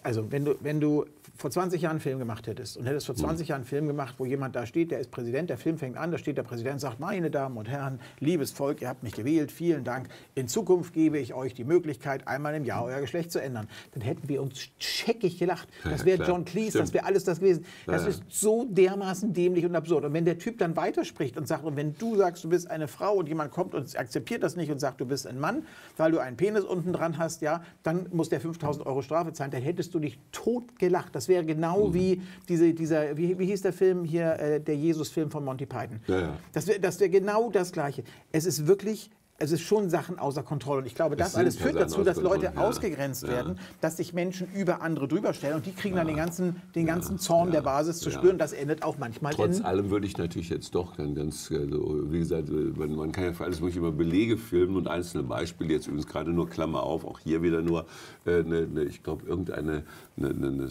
Also wenn du, wenn du vor zwanzig Jahren einen Film gemacht hättest und hättest vor zwanzig Mhm. Jahren einen Film gemacht, wo jemand da steht, der ist Präsident, der Film fängt an, da steht der Präsident und sagt, meine Damen und Herren, liebes Volk, ihr habt mich gewählt, vielen Dank. In Zukunft gebe ich euch die Möglichkeit, einmal im Jahr euer Geschlecht zu ändern. Dann hätten wir uns scheckig gelacht. Das wäre Ja, John Cleese, stimmt. das wäre alles das gewesen. Das Ja, ja. ist so dermaßen dämlich und absurd. Und wenn der Typ dann weiterspricht und sagt, und wenn du sagst, du bist eine Frau und jemand kommt und akzeptiert das nicht und sagt, du bist ein Mann, weil du einen Penis unten dran hast, ja, dann muss der fünftausend Euro Strafe zahlen. Dann hättest du dich tot gelacht. Das wäre genau Mhm. wie diese, dieser, wie, wie hieß der Film hier, äh, der Jesus-Film von Monty Python. Ja, ja. Das wäre das wär genau das Gleiche. Es ist wirklich... Es ist schon Sachen außer Kontrolle. Und ich glaube, das sind alles ja führt Sachen dazu, außer dass Leute Kontrolle, ja. ausgegrenzt Ja. werden, dass sich Menschen über andere drüber stellen. Und die kriegen dann den ganzen, den ganzen Zorn Ja. der Basis zu Ja. spüren. Das endet auch manchmal Trotz in... allem würde ich natürlich jetzt doch ganz, ganz also, wie gesagt, man, man kann ja für alles mögliche immer Belege filmen und einzelne Beispiele, jetzt übrigens gerade nur Klammer auf, auch hier wieder nur, äh, eine, eine, ich glaube, irgendeine eine, eine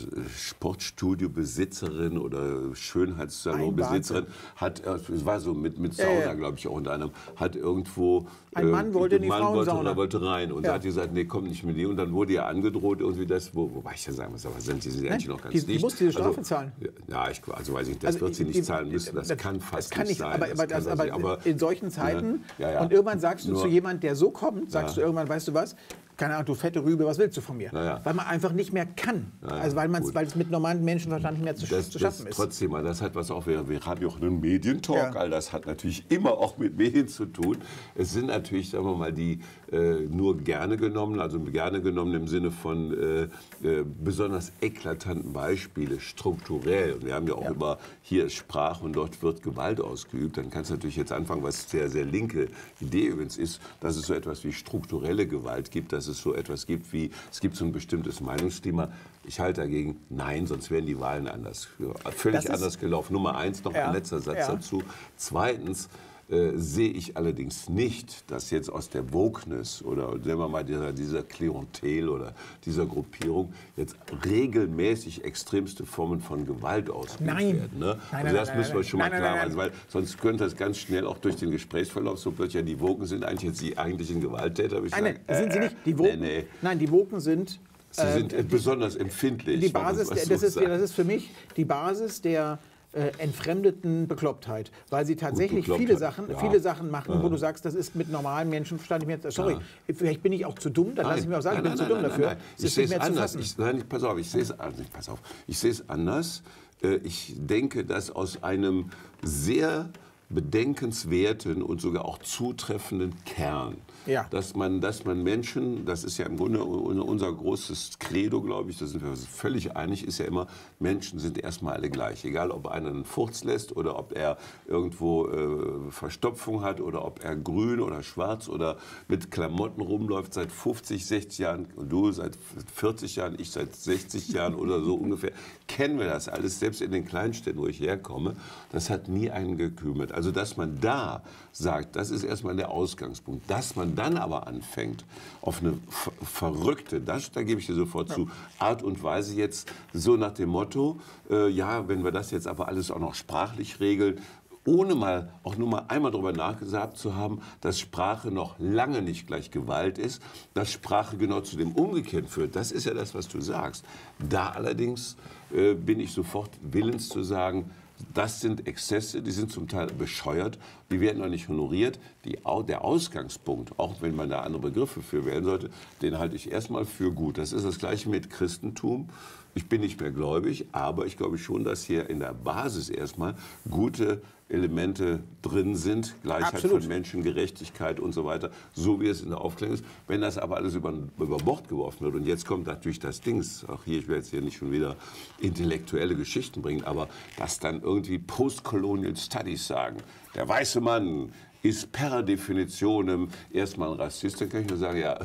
Sportstudio-Besitzerin oder Schönheitssalon-Besitzerin hat, äh, es war so mit, mit Sauna, Ja, ja. glaube ich, auch unter anderem, hat irgendwo... Ein Mann äh, wollte in die Mann Frauensauna. wollte, wollte rein und Ja. da hat die gesagt, nee, komm nicht mit dir. Und dann wurde ihr angedroht, irgendwie das, wo, wobei ich ja sagen muss, aber sind die sind eigentlich noch ganz die- die dicht. muss diese Strafe also, zahlen. Ja, ich, also weiß ich nicht, das Also wird sie die- nicht zahlen müssen. Das, das- kann fast das kann nicht nicht, sein. aber, das aber, kann das, das aber, nicht, aber in solchen Zeiten, Ja, ja. und irgendwann sagst du Nur- zu jemandem, der so kommt, sagst Ja. du irgendwann, weißt du was, keine Ahnung, du fette Rübe, was willst du von mir? Ja, ja. Weil man einfach nicht mehr kann. ja, also weil, man's, gut. weil es mit normalem Menschenverstand nicht mehr zu, Das, zu das schaffen ist. trotzdem, das hat was auch, wir, wir haben ja auch einen Medientalk, Ja. all das hat natürlich immer auch mit Medien zu tun. Es sind natürlich, sagen wir mal, die äh, nur gerne genommen, also gerne genommen im Sinne von äh, äh, besonders eklatanten Beispiele, strukturell. Und wir haben ja auch Ja. über, hier ist Sprache und dort wird Gewalt ausgeübt. Dann kannst du natürlich jetzt anfangen, was sehr, sehr linke Idee übrigens ist, dass es so etwas wie strukturelle Gewalt gibt, dass es so etwas gibt wie, es gibt so ein bestimmtes Meinungsklima. Ich halte dagegen, nein, sonst wären die Wahlen anders, völlig Das ist- anders gelaufen. Nummer eins, noch Ja, ein letzter Satz ja. dazu. Zweitens äh, sehe ich allerdings nicht, dass jetzt aus der Wokeness oder nehmen wir mal dieser, dieser Klientel oder dieser Gruppierung jetzt regelmäßig extremste Formen von Gewalt ausgeübt Nein. werden. Ne? Nein, Also nein, das nein, müssen wir nein, schon mal nein, klar nein, machen, nein. weil sonst könnte das ganz schnell auch durch den Gesprächsverlauf so plötzlich, ja, die Woken sind eigentlich jetzt die eigentlichen Gewalttäter. Aber ich Nein, nein, sage, sind sie äh, nicht. Die Woken, nee, nee. Nein, die Woken sind... Sie äh, sind äh, besonders empfindlich. Die wenn man Basis, was der- so das ist, sagt. das ist für mich die Basis der äh, entfremdeten Beklopptheit, weil sie tatsächlich Beklopptheit, viele Sachen, ja. viele Sachen machen, wo du sagst, das ist mit normalem Menschenverstand nicht mehr. Sorry, vielleicht bin ich auch zu dumm, dann lasse ich mir auch sagen, ich bin zu dumm dafür. Es Ich ist sehe nicht es mehr zu anders. fassen. Ich, nein, pass auf, ich sehe es also, pass auf. Ich sehe es anders. Äh, Ich denke, dass aus einem sehr bedenkenswerten und sogar auch zutreffenden Kern, Ja. dass man, dass man Menschen, das ist ja im Grunde unser großes Credo, glaube ich, da sind wir uns völlig einig, ist ja immer, Menschen sind erstmal alle gleich. Egal, ob einer einen Furz lässt oder ob er irgendwo äh, Verstopfung hat oder ob er grün oder schwarz oder mit Klamotten rumläuft seit fünfzig, sechzig Jahren, und du seit vierzig Jahren, ich seit sechzig Jahren oder so ungefähr, kennen wir das alles, selbst in den Kleinstädten, wo ich herkomme. Das hat nie einen gekümmert. Also, dass man da sagt, das ist erstmal der Ausgangspunkt, dass man dann aber anfängt, auf eine ver verrückte, das, da gebe ich dir sofort zu, Art und Weise jetzt so nach dem Motto, äh, ja, wenn wir das jetzt aber alles auch noch sprachlich regeln, ohne mal auch nur mal einmal darüber nachgedacht zu haben, dass Sprache noch lange nicht gleich Gewalt ist, dass Sprache genau zu dem Umgekehrten führt. Das ist ja das, was du sagst. Da allerdings äh, bin ich sofort willens zu sagen, das sind Exzesse, die sind zum Teil bescheuert, die werden noch nicht honoriert. Die, der Ausgangspunkt, auch wenn man da andere Begriffe für wählen sollte, den halte ich erstmal für gut. Das ist das Gleiche mit Christentum. Ich bin nicht mehr gläubig, aber ich glaube schon, dass hier in der Basis erstmal gute Elemente drin sind, Gleichheit Absolut. von Menschen, Gerechtigkeit und so weiter, so wie es in der Aufklärung ist. Wenn das aber alles über, über Bord geworfen wird, und jetzt kommt natürlich das Ding, auch hier, ich will jetzt hier nicht schon wieder intellektuelle Geschichten bringen, aber dass dann irgendwie Postcolonial Studies sagen, der weiße Mann ist per Definition erstmal ein Rassist, dann kann ich nur sagen, ja,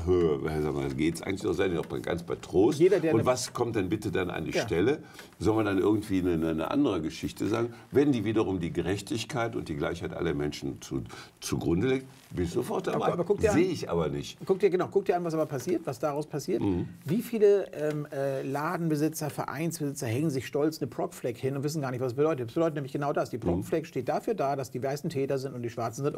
geht es eigentlich noch sein, auch ganz bei Trost. Jeder, der und eine- was kommt dann bitte dann an die Ja. Stelle? Soll man dann irgendwie eine, eine andere Geschichte sagen? Wenn die wiederum die Gerechtigkeit und die Gleichheit aller Menschen zu, zugrunde legt, bin ich sofort dabei. Aber- aber guck dir an. Sehe ich aber nicht. Guck dir, genau, guck dir an, was aber passiert, was daraus passiert. Mhm. Wie viele ähm, äh, Ladenbesitzer, Vereinsbesitzer hängen sich stolz eine Prog-Flag hin und wissen gar nicht, was es bedeutet. Das bedeutet nämlich genau das. Die Mhm. Prog-Flag steht dafür da, dass die weißen Täter sind und die Schwarzen sind Opfer.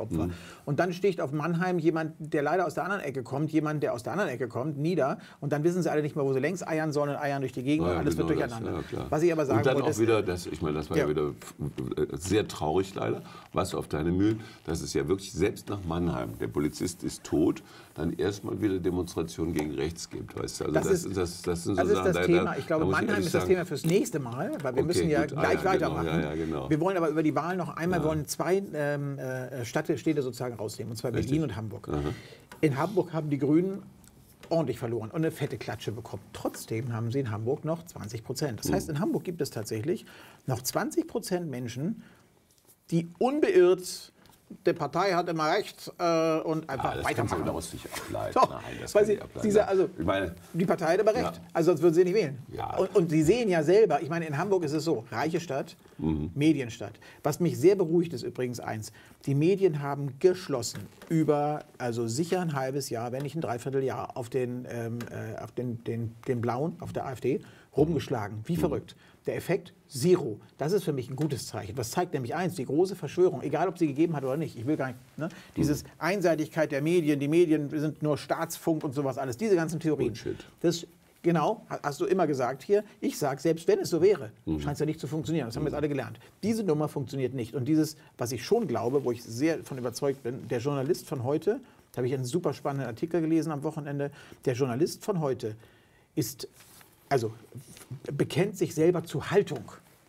Opfer. Mhm. Und dann sticht auf Mannheim jemand, der leider aus der anderen Ecke kommt, jemand, der aus der anderen Ecke kommt, nieder. Und dann wissen sie alle nicht mehr, wo sie längs eiern sollen und eiern durch die Gegend Ja, und alles genau wird durcheinander. das, ja, Was ich aber sagen und dann wollte, auch wieder, das, ich meine, das war ja, ja wieder sehr traurig leider, was auf deine Mühlen, das ist ja wirklich, selbst nach Mannheim, der Polizist ist tot, dann erstmal wieder Demonstrationen gegen rechts gibt, weißt du. Also das, das, ist, das, das sind so das, ist Sachen, das da, Thema. Da, ich glaube, da Mannheim ist das sagen, Thema fürs nächste Mal, weil wir okay, müssen ja gut. gleich ah, ja, weitermachen. Genau, ja, ja, genau. Wir wollen aber über die Wahlen noch einmal, Ja. wollen zwei ähm, äh, Stadtstädte sozusagen rausnehmen, und zwar Richtig. Berlin und Hamburg. Aha. In Hamburg haben die Grünen ordentlich verloren und eine fette Klatsche bekommen. Trotzdem haben sie in Hamburg noch zwanzig Prozent. Das heißt, in Hamburg gibt es tatsächlich noch zwanzig Prozent Menschen, die unbeirrt, die Partei hat immer recht äh, und einfach Ah, das kannst du weitermachen. daraus nicht ableiten. Doch, Nein, das weil kann sie, ich ableiten. diese, also, ich meine, die Partei hat aber recht, Ja. also sonst würden sie nicht wählen. Ja. Und, und sie sehen ja selber, ich meine, in Hamburg ist es so, reiche Stadt, Mhm. Medienstadt. Was mich sehr beruhigt ist übrigens eins, die Medien haben geschlossen über, also sicher ein halbes Jahr, wenn nicht ein Dreivierteljahr, auf den, ähm, äh, auf den, den, den Blauen, auf der AfD, rumgeschlagen. Wie verrückt. Der Effekt Zero. Das ist für mich ein gutes Zeichen. Das zeigt nämlich eins, die große Verschwörung, egal ob sie gegeben hat oder nicht. Ich will gar nicht, ne? Dieses Einseitigkeit der Medien, die Medien sind nur Staatsfunk und sowas alles, diese ganzen Theorien. Bullshit. Das, genau, hast du immer gesagt hier. Ich sage, selbst wenn es so wäre, scheint es ja nicht zu funktionieren. Das haben wir jetzt alle gelernt. Diese Nummer funktioniert nicht. Und dieses, was ich schon glaube, wo ich sehr von überzeugt bin, der Journalist von heute, da habe ich einen super spannenden Artikel gelesen am Wochenende, der Journalist von heute ist, also bekennt sich selber zu Haltung.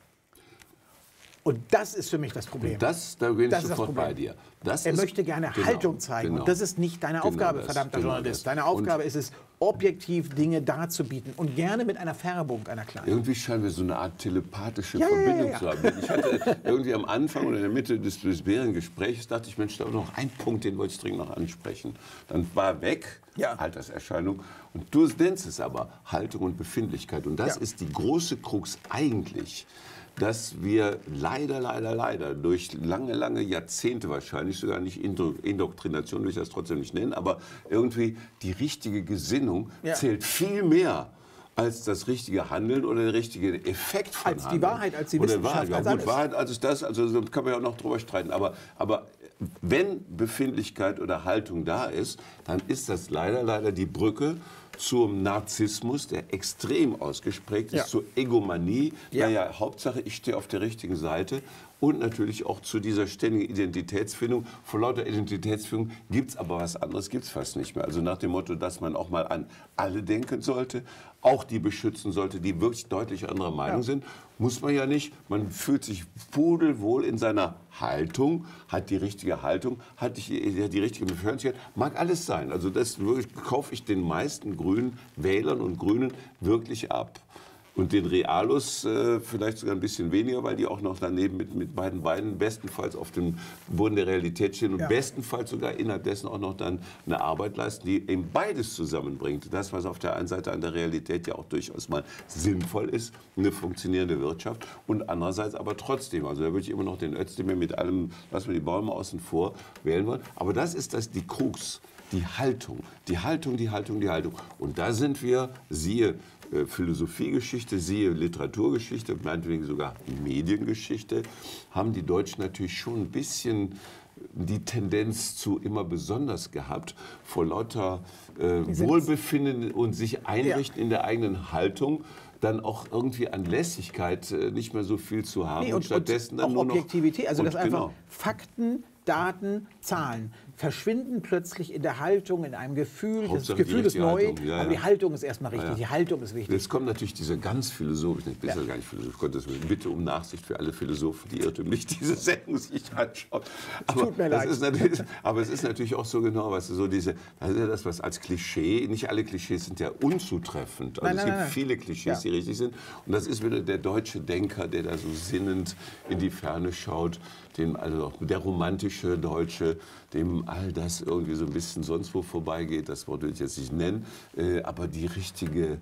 Und das ist für mich das Problem. das, da bin ich Das ist das sofort Problem. bei dir. Das Er ist, möchte gerne genau, Haltung zeigen. Genau. Und das ist nicht deine Genau Aufgabe, das, verdammter genau Journalist. das. Deine Aufgabe ist es, objektiv Dinge darzubieten. Und gerne mit einer Färbung, einer kleinen. Irgendwie scheinen wir so eine Art telepathische Ja, ja, ja, Verbindung ja. zu haben. Ich hatte irgendwie am Anfang oder in der Mitte des, des Bärengesprächs, dachte ich, Mensch, da war noch ein Punkt, den wollte ich dringend noch ansprechen. Dann war er weg, Ja. Alterserscheinung. Und du nennst es aber Haltung und Befindlichkeit. Und das Ja. ist die große Krux eigentlich, dass wir leider, leider, leider durch lange, lange Jahrzehnte wahrscheinlich, sogar nicht Indo Indoktrination, will ich das trotzdem nicht nennen, aber irgendwie die richtige Gesinnung Ja. zählt viel mehr als das richtige Handeln oder der richtige Effekt von Als die Handeln. Wahrheit, als die Oder Wissenschaft, Wahrheit, ja, als gut, alles. Wahrheit, als ist das, also da kann man ja auch noch drüber streiten. Aber, aber wenn Befindlichkeit oder Haltung da ist, dann ist das leider, leider die Brücke zum Narzissmus, der extrem ausgeprägt ist, Ja. zur Egomanie, Ja. naja, Hauptsache ich stehe auf der richtigen Seite, und natürlich auch zu dieser ständigen Identitätsfindung. Vor lauter Identitätsfindung gibt es aber was anderes, gibt es fast nicht mehr. Also nach dem Motto, dass man auch mal an alle denken sollte, auch die beschützen sollte, die wirklich deutlich anderer Meinung Ja. sind, muss man ja nicht. Man fühlt sich pudelwohl in seiner Haltung, hat die richtige Haltung, hat die, die richtige Befindlichkeit, mag alles sein. Also das wirklich, kaufe ich den meisten Grünen Wählern und Grünen wirklich ab. Und den Realos äh, vielleicht sogar ein bisschen weniger, weil die auch noch daneben mit, mit beiden Beinen bestenfalls auf dem Boden der Realität stehen und Ja. bestenfalls sogar innerhalb dessen auch noch dann eine Arbeit leisten, die eben beides zusammenbringt. Das, was auf der einen Seite an der Realität ja auch durchaus mal sinnvoll ist, eine funktionierende Wirtschaft, und andererseits aber trotzdem, also da würde ich immer noch den Özdemir mit allem, lassen wir die Bäume außen vor, wählen wollen. Aber das ist das, die Krux, die Haltung, die Haltung, die Haltung, die Haltung. Und da sind wir, siehe äh, Philosophiegeschichte, siehe Literaturgeschichte, meinetwegen sogar Mediengeschichte, haben die Deutschen natürlich schon ein bisschen die Tendenz zu immer besonders gehabt, vor lauter äh, sind- Wohlbefinden und sich einrichten in der eigenen Haltung, dann auch irgendwie an Lässigkeit äh, nicht mehr so viel zu haben. Nee, und, und, stattdessen und dann auch nur noch, Objektivität, also und dass einfach genau. Fakten, Daten, Zahlen verschwinden plötzlich in der Haltung, in einem Gefühl. Das Hauptsache die Gefühl ist richtige neu, Haltung, ja, aber ja. die Haltung ist erstmal richtig. Ja, ja. Die Haltung ist wichtig. Jetzt kommt natürlich diese ganz philosophische, ich bin ja gar nicht Philosoph, Gottes Willen, bitte um Nachsicht für alle Philosophen, die irrtümlich diese Sendung sich anschauen. Aber, tut mir das leid. Ist natürlich, aber es ist natürlich auch so genau, weißt du, so diese, das ist ja das, was als Klischee, nicht alle Klischees sind ja unzutreffend. Also Nein, es nein, gibt nein, nein. viele Klischees, Ja. die richtig sind. Und das ist wieder der deutsche Denker, der da so sinnend in die Ferne schaut, dem, also auch der romantische Deutsche, dem all das irgendwie so ein bisschen sonst wo vorbeigeht, das Wort will ich jetzt nicht nennen, äh, aber die richtige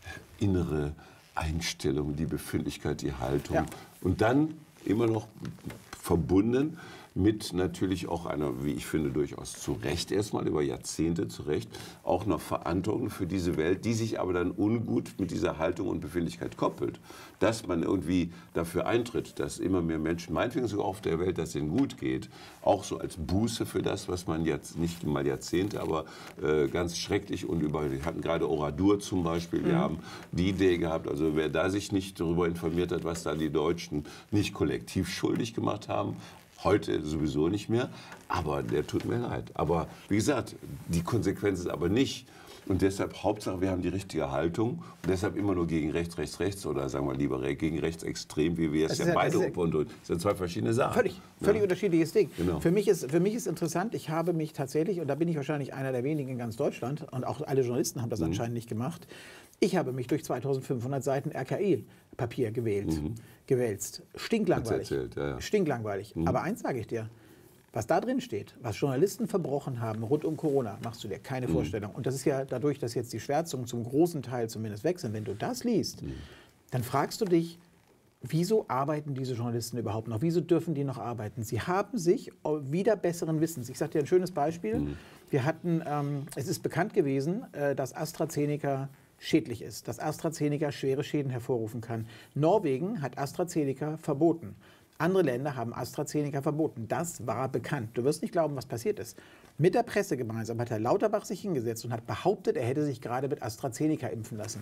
innere Einstellung, die Befindlichkeit, die Haltung. Ja. Und dann immer noch verbunden mit natürlich auch einer, wie ich finde, durchaus zu Recht erstmal, über Jahrzehnte zu Recht, auch noch Verantwortung für diese Welt, die sich aber dann ungut mit dieser Haltung und Befindlichkeit koppelt. Dass man irgendwie dafür eintritt, dass immer mehr Menschen, meinetwegen sogar auf der Welt, dass es ihnen gut geht, auch so als Buße für das, was man jetzt nicht mal Jahrzehnte, aber äh, ganz schrecklich und über, wir hatten gerade Oradur zum Beispiel, wir mhm. haben die Idee gehabt, also wer da sich nicht darüber informiert hat, was da die Deutschen nicht kollektiv schuldig gemacht haben, heute sowieso nicht mehr, aber der tut mir leid. Aber wie gesagt, die Konsequenz ist aber nicht. Und deshalb, Hauptsache, wir haben die richtige Haltung. Und deshalb immer nur gegen rechts, rechts, rechts oder sagen wir lieber gegen rechtsextrem, wie wir es ja, ja beide unterdrücken. Das sind zwei verschiedene Sachen. Völlig, völlig ja. unterschiedliches Ding. Genau. Für, mich ist, für mich ist interessant, ich habe mich tatsächlich, und da bin ich wahrscheinlich einer der wenigen in ganz Deutschland, und auch alle Journalisten haben das mhm. anscheinend nicht gemacht, ich habe mich durch zweitausendfünfhundert Seiten R K I-Papier gewählt, mhm. gewälzt. Stinklangweilig. Erzählt, ja, ja. Stinklangweilig. Mhm. Aber eins sage ich dir. Was da drin steht, was Journalisten verbrochen haben rund um Corona, machst du dir keine mhm. Vorstellung. Und das ist ja dadurch, dass jetzt die Schwärzungen zum großen Teil zumindest weg sind. Wenn du das liest, mhm. dann fragst du dich, wieso arbeiten diese Journalisten überhaupt noch? Wieso dürfen die noch arbeiten? Sie haben sich wieder besseren Wissens. Ich sage dir ein schönes Beispiel. Mhm. Wir hatten, ähm, es ist bekannt gewesen, äh, dass AstraZeneca schädlich ist, dass AstraZeneca schwere Schäden hervorrufen kann. Norwegen hat AstraZeneca verboten. Andere Länder haben AstraZeneca verboten. Das war bekannt. Du wirst nicht glauben, was passiert ist. Mit der Presse gemeinsam hat Herr Lauterbach sich hingesetzt und hat behauptet, er hätte sich gerade mit AstraZeneca impfen lassen.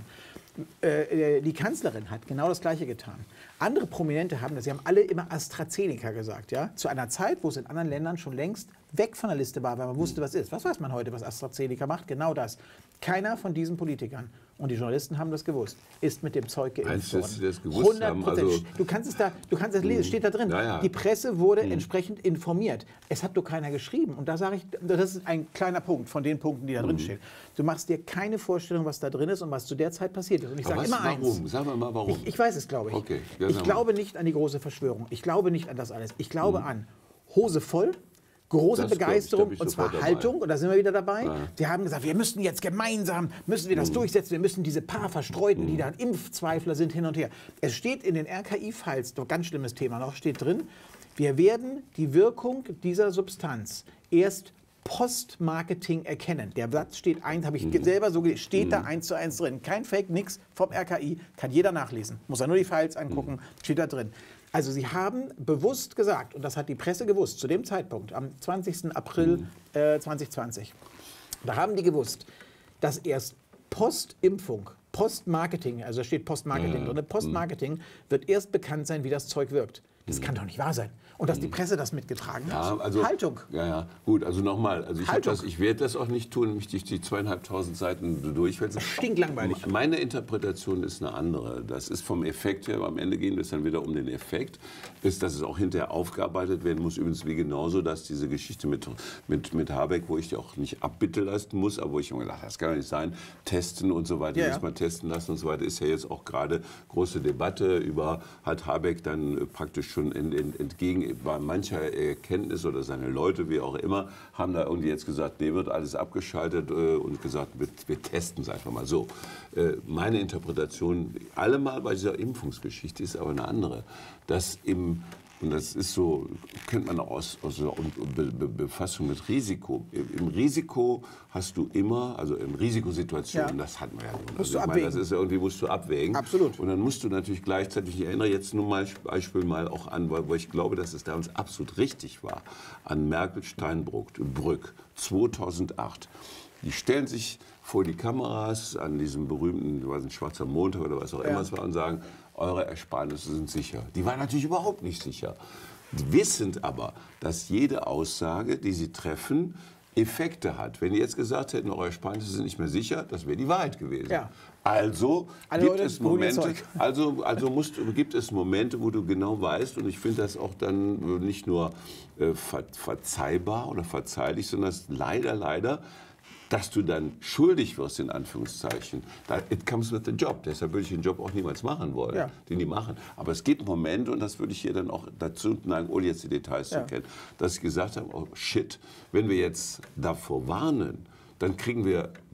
Äh, die Kanzlerin hat genau das Gleiche getan. Andere Prominente haben das. Sie haben alle immer AstraZeneca gesagt. Ja? Zu einer Zeit, wo es in anderen Ländern schon längst weg von der Liste war, weil man wusste, was ist. Was weiß man heute, was AstraZeneca macht? Genau das. Keiner von diesen Politikern, und die Journalisten haben das gewusst, ist mit dem Zeug geimpft worden. Dass sie das gewusst haben? Also du kannst es da, du kannst es lesen, steht da drin. Ja, ja. Die Presse wurde mhm. entsprechend informiert. Es hat doch keiner geschrieben. Und da sage ich, das ist ein kleiner Punkt von den Punkten, die da drin mhm. stehen. Du machst dir keine Vorstellung, was da drin ist und was zu der Zeit passiert ist. Und ich sage immer warum? eins. Sag mal warum. Ich, ich weiß es, glaube ich. Okay. Ja, ich glaube nicht an die große Verschwörung. Ich glaube nicht an das alles. Ich glaube mhm. an Hose voll, große Das Begeisterung, ich, ich und zwar dabei. Haltung, und da sind wir wieder dabei. Ja. Die haben gesagt, wir müssen jetzt gemeinsam, müssen wir das mhm. durchsetzen, wir müssen diese paar Verstreuten, mhm. die dann Impfzweifler sind, hin und her. Es steht in den R K I-Files, doch ganz schlimmes Thema noch, steht drin, wir werden die Wirkung dieser Substanz erst Post-Marketing erkennen. Der Satz steht eins, habe ich mhm. selber so gelesen, steht mhm. da eins zu eins drin. Kein Fake, nix vom R K I, kann jeder nachlesen. Muss er nur die Files angucken, mhm. steht da drin. Also sie haben bewusst gesagt, und das hat die Presse gewusst, zu dem Zeitpunkt, am zwanzigsten April mhm. äh, zweitausendzwanzig, da haben die gewusst, dass erst Postimpfung, Postmarketing, also da steht Postmarketing ja. drin, Postmarketing wird erst bekannt sein, wie das Zeug wirkt. Das kann doch nicht wahr sein. Und dass die Presse das mitgetragen hat. Ja, also, Haltung. Ja, ja, gut, also nochmal, also ich, das, ich werde das auch nicht tun, mich durch die zweieinhalbtausend Seiten durchwälzen. Stinklangweilig. Meine Interpretation ist eine andere. Das ist vom Effekt her, am Ende geht es dann wieder um den Effekt, ist, dass es auch hinterher aufgearbeitet werden muss. Übrigens wie genauso, dass diese Geschichte mit, mit, mit Habeck, wo ich auch nicht Abbitte leisten muss, aber wo ich immer gedacht habe, das kann doch nicht sein, testen und so weiter, ja, muss man testen lassen und so weiter, ist ja jetzt auch gerade große Debatte über, hat Habeck dann praktisch schon ent, ent, entgegen bei mancher Erkenntnis oder seine Leute, wie auch immer, haben da irgendwie jetzt gesagt, nee, wird alles abgeschaltet äh, und gesagt, wir, wir testen es einfach mal so. Äh, meine Interpretation, allemal bei dieser Impfungsgeschichte, ist aber eine andere, dass im Und das ist so, kennt man aus, aus der Be Be Befassung mit Risiko. Im Risiko hast du immer, also in Risikosituationen, ja. das hatten wir ja nun. Musst also du ich meine, das ist ja irgendwie, musst du abwägen. Absolut. Und dann musst du natürlich gleichzeitig, ich erinnere jetzt nur mal Beispiel mal auch an, weil, weil ich glaube, dass es damals absolut richtig war, an Merkel-Steinbrück zweitausendacht. Die stellen sich vor die Kameras an diesem berühmten, weiß nicht, Schwarzer Montag oder was auch immer ja. es war, und sagen, eure Ersparnisse sind sicher. Die waren natürlich überhaupt nicht sicher. Wissend aber, dass jede Aussage, die sie treffen, Effekte hat. Wenn die jetzt gesagt hätten, eure Ersparnisse sind nicht mehr sicher, das wäre die Wahrheit gewesen. Ja. Also, gibt es, Momente, also, also musst, gibt es Momente, wo du genau weißt, und ich finde das auch dann nicht nur äh, ver verzeihbar oder verzeihlich, sondern das leider, leider, dass du dann schuldig wirst, in Anführungszeichen. It comes with the job. Deshalb würde ich den Job auch niemals machen wollen, ja. den die machen. Aber es gibt Momente, und das würde ich hier dann auch dazu neigen, ohne jetzt die Details ja. zu kennen, dass ich gesagt habe, oh shit, wenn wir jetzt davor warnen, dann kriegen wir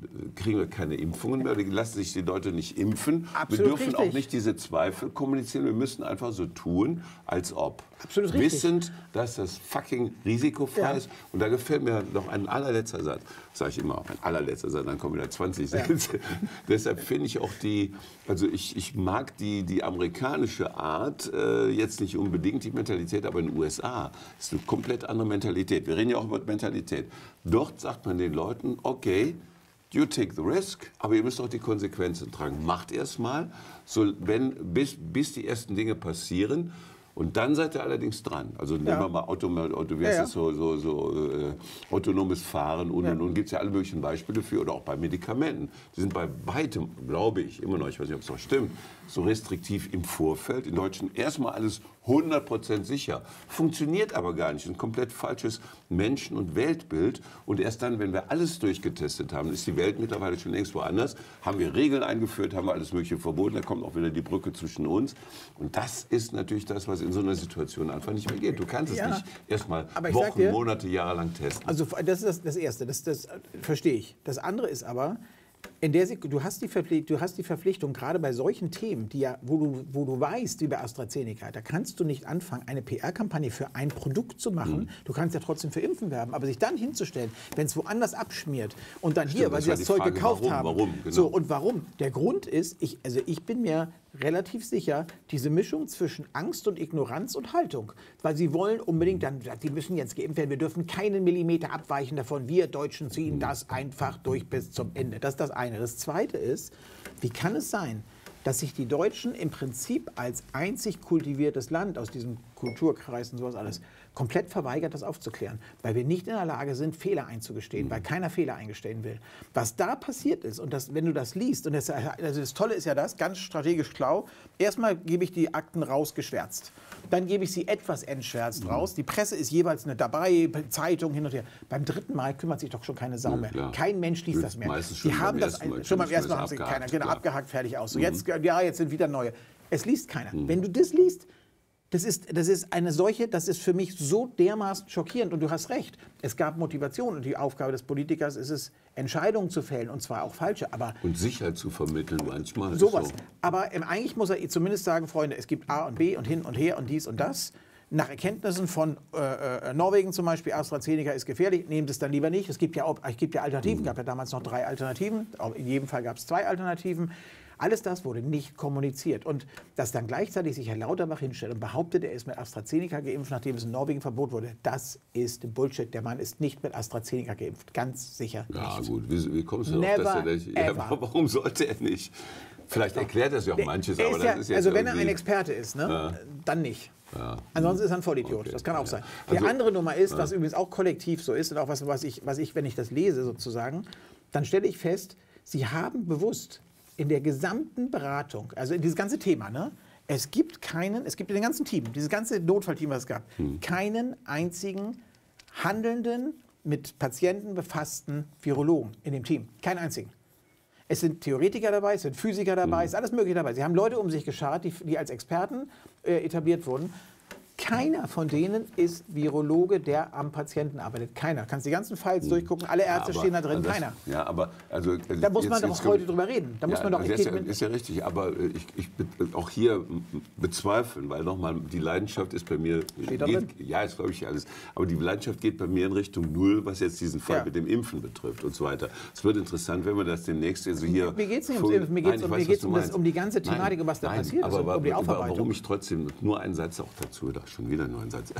kriegen wir keine Impfungen mehr, die lassen sich die Leute nicht impfen. Absolut wir dürfen richtig. auch nicht diese Zweifel kommunizieren, wir müssen einfach so tun, als ob. Absolut richtig. Wissend, dass das fucking risikofrei Ja. ist. Und da gefällt mir noch ein allerletzter Satz, sage ich immer, ein allerletzter Satz, dann kommen wieder zwanzig Sätze. Deshalb finde ich auch die, also ich, ich mag die, die amerikanische Art, äh, jetzt nicht unbedingt die Mentalität, aber in den U S A ist eine komplett andere Mentalität. Wir reden ja auch über Mentalität. Dort sagt man den Leuten, okay, you take the risk, aber ihr müsst auch die Konsequenzen tragen. Macht erst mal, so, wenn, bis, bis die ersten Dinge passieren. Und dann seid ihr allerdings dran. Also nehmen Ja. wir mal Auto, Auto, wie heißt Ja, ja. das, so, so, so äh, autonomes Fahren und, Ja. und, und gibt es ja alle möglichen Beispiele für. Oder auch bei Medikamenten. Die sind bei weitem, glaube ich, immer noch, ich weiß nicht, ob es noch stimmt, so restriktiv im Vorfeld. In Deutschland erstmal alles hundert Prozent sicher. Funktioniert aber gar nicht. Ein komplett falsches Menschen- und Weltbild. Und erst dann, wenn wir alles durchgetestet haben, ist die Welt mittlerweile schon längst woanders, haben wir Regeln eingeführt, haben wir alles Mögliche verboten, da kommt auch wieder die Brücke zwischen uns. Und das ist natürlich das, was in so einer Situation einfach nicht mehr geht. Du kannst es Ja, nicht erstmal aber ich sag Wochen, dir- Monate, Jahre lang testen. Also das ist das, das Erste, das, das verstehe ich. Das andere ist aber, in der Sek du, hast die Verpflichtung, du hast die Verpflichtung, gerade bei solchen Themen, die ja, wo, du, wo du weißt, wie bei AstraZeneca, da kannst du nicht anfangen, eine P R-Kampagne für ein Produkt zu machen. Mhm. Du kannst ja trotzdem für Impfen werben, aber sich dann hinzustellen, wenn es woanders abschmiert und dann hier, Stimmt, weil das sie war das die Zeug Frage, gekauft warum, haben. warum, genau. So, und warum? Der Grund ist, ich, also ich bin mir relativ sicher, diese Mischung zwischen Angst und Ignoranz und Haltung. Weil sie wollen unbedingt, dann, die müssen jetzt geimpft werden, wir dürfen keinen Millimeter abweichen davon, wir Deutschen ziehen das einfach durch bis zum Ende. Das ist das eine. Das zweite ist, wie kann es sein, dass sich die Deutschen im Prinzip als einzig kultiviertes Land aus diesem Kulturkreis und sowas alles komplett verweigert, das aufzuklären, weil wir nicht in der Lage sind, Fehler einzugestehen, weil keiner Fehler eingestehen will. Was da passiert ist, und das, wenn du das liest, und das, also das Tolle ist ja das, ganz strategisch schlau, erstmal gebe ich die Akten rausgeschwärzt, dann gebe ich sie etwas entschwärzt raus, die Presse ist jeweils eine dabei, Zeitung hin und her. Beim dritten Mal kümmert sich doch schon keine Sau mehr. klar. Kein Mensch liest das mehr. Meistens schon Die haben beim das ersten Mal. schon beim Schon ersten Mal ist haben sie abgehakt, keiner, genau, klar. abgehakt, fertig aus. So jetzt, ja, jetzt sind wieder neue. Es liest keiner. Wenn du das liest, das ist, das ist eine solche, das ist für mich so dermaßen schockierend. Und du hast recht, es gab Motivation und die Aufgabe des Politikers ist es, Entscheidungen zu fällen, und zwar auch falsche. Aber Und Sicherheit zu vermitteln manchmal. ist sowas. So. Aber ähm, eigentlich muss er zumindest sagen, Freunde, es gibt A und B und hin und her und dies und das. Nach Erkenntnissen von äh, äh, Norwegen zum Beispiel, AstraZeneca ist gefährlich, nehmt es dann lieber nicht. Es gibt ja, auch, es gibt ja Alternativen, es gab ja damals noch drei Alternativen, auch in jedem Fall gab es zwei Alternativen. Alles das wurde nicht kommuniziert. Und dass dann gleichzeitig sich Herr Lauterbach hinstellt und behauptet, er ist mit AstraZeneca geimpft, nachdem es in Norwegen verboten wurde, das ist Bullshit. Der Mann ist nicht mit AstraZeneca geimpft, ganz sicher Ja nicht. gut, wie, wie kommst du darauf, Never dass er nicht... Ja, ever. warum sollte er nicht? Vielleicht erklärt er sich auch manches, Er aber ist das ja, ist jetzt also wenn er irgendwie- ein Experte ist, ne, dann nicht. Ansonsten ist er ein Vollidiot, Okay, das kann auch ja. sein. Also- Die andere Nummer ist, was übrigens auch kollektiv so ist und auch was, was, ich, was ich, wenn ich das lese sozusagen, dann stelle ich fest, sie haben bewusst in der gesamten Beratung, also in dieses ganze Thema, ne, es gibt keinen, es gibt in dem ganzen Team, dieses ganze Notfallteam, was es gab, keinen einzigen handelnden, mit Patienten befassten Virologen in dem Team. Keinen einzigen. Es sind Theoretiker dabei, es sind Physiker dabei, es ist alles Mögliche dabei. Sie haben Leute um sich geschart, die, die als Experten äh, etabliert wurden. Keiner von denen ist Virologe, der am Patienten arbeitet. Keiner. Kannst die ganzen Files durchgucken, alle Ärzte aber- stehen da drin, also das- keiner. Ja, aber also, Da muss man jetzt- doch jetzt heute kommt- drüber reden. Da muss ja, man doch, also ich ist, geh ja, mit- ist ja richtig, aber äh, ich, ich be- auch hier bezweifeln, weil nochmal die Leidenschaft ist bei mir, Steht da geht, drin. ja, das glaube ich alles, aber die Leidenschaft geht bei mir in Richtung Null, was jetzt diesen Fall Ja. mit dem Impfen betrifft und so weiter. Es wird interessant, wenn wir das demnächst also hier... Mir geht es nicht vor- ums Impfen, mir geht es Nein, um, ich mir weiß, geht's was du um, das, meinst. um die ganze Thematik, Nein, um was da nein, passiert ist, aber um die wa- Aufarbeitung. Warum ich trotzdem, nur einen Satz auch dazu, da schon wieder nur einen Satz.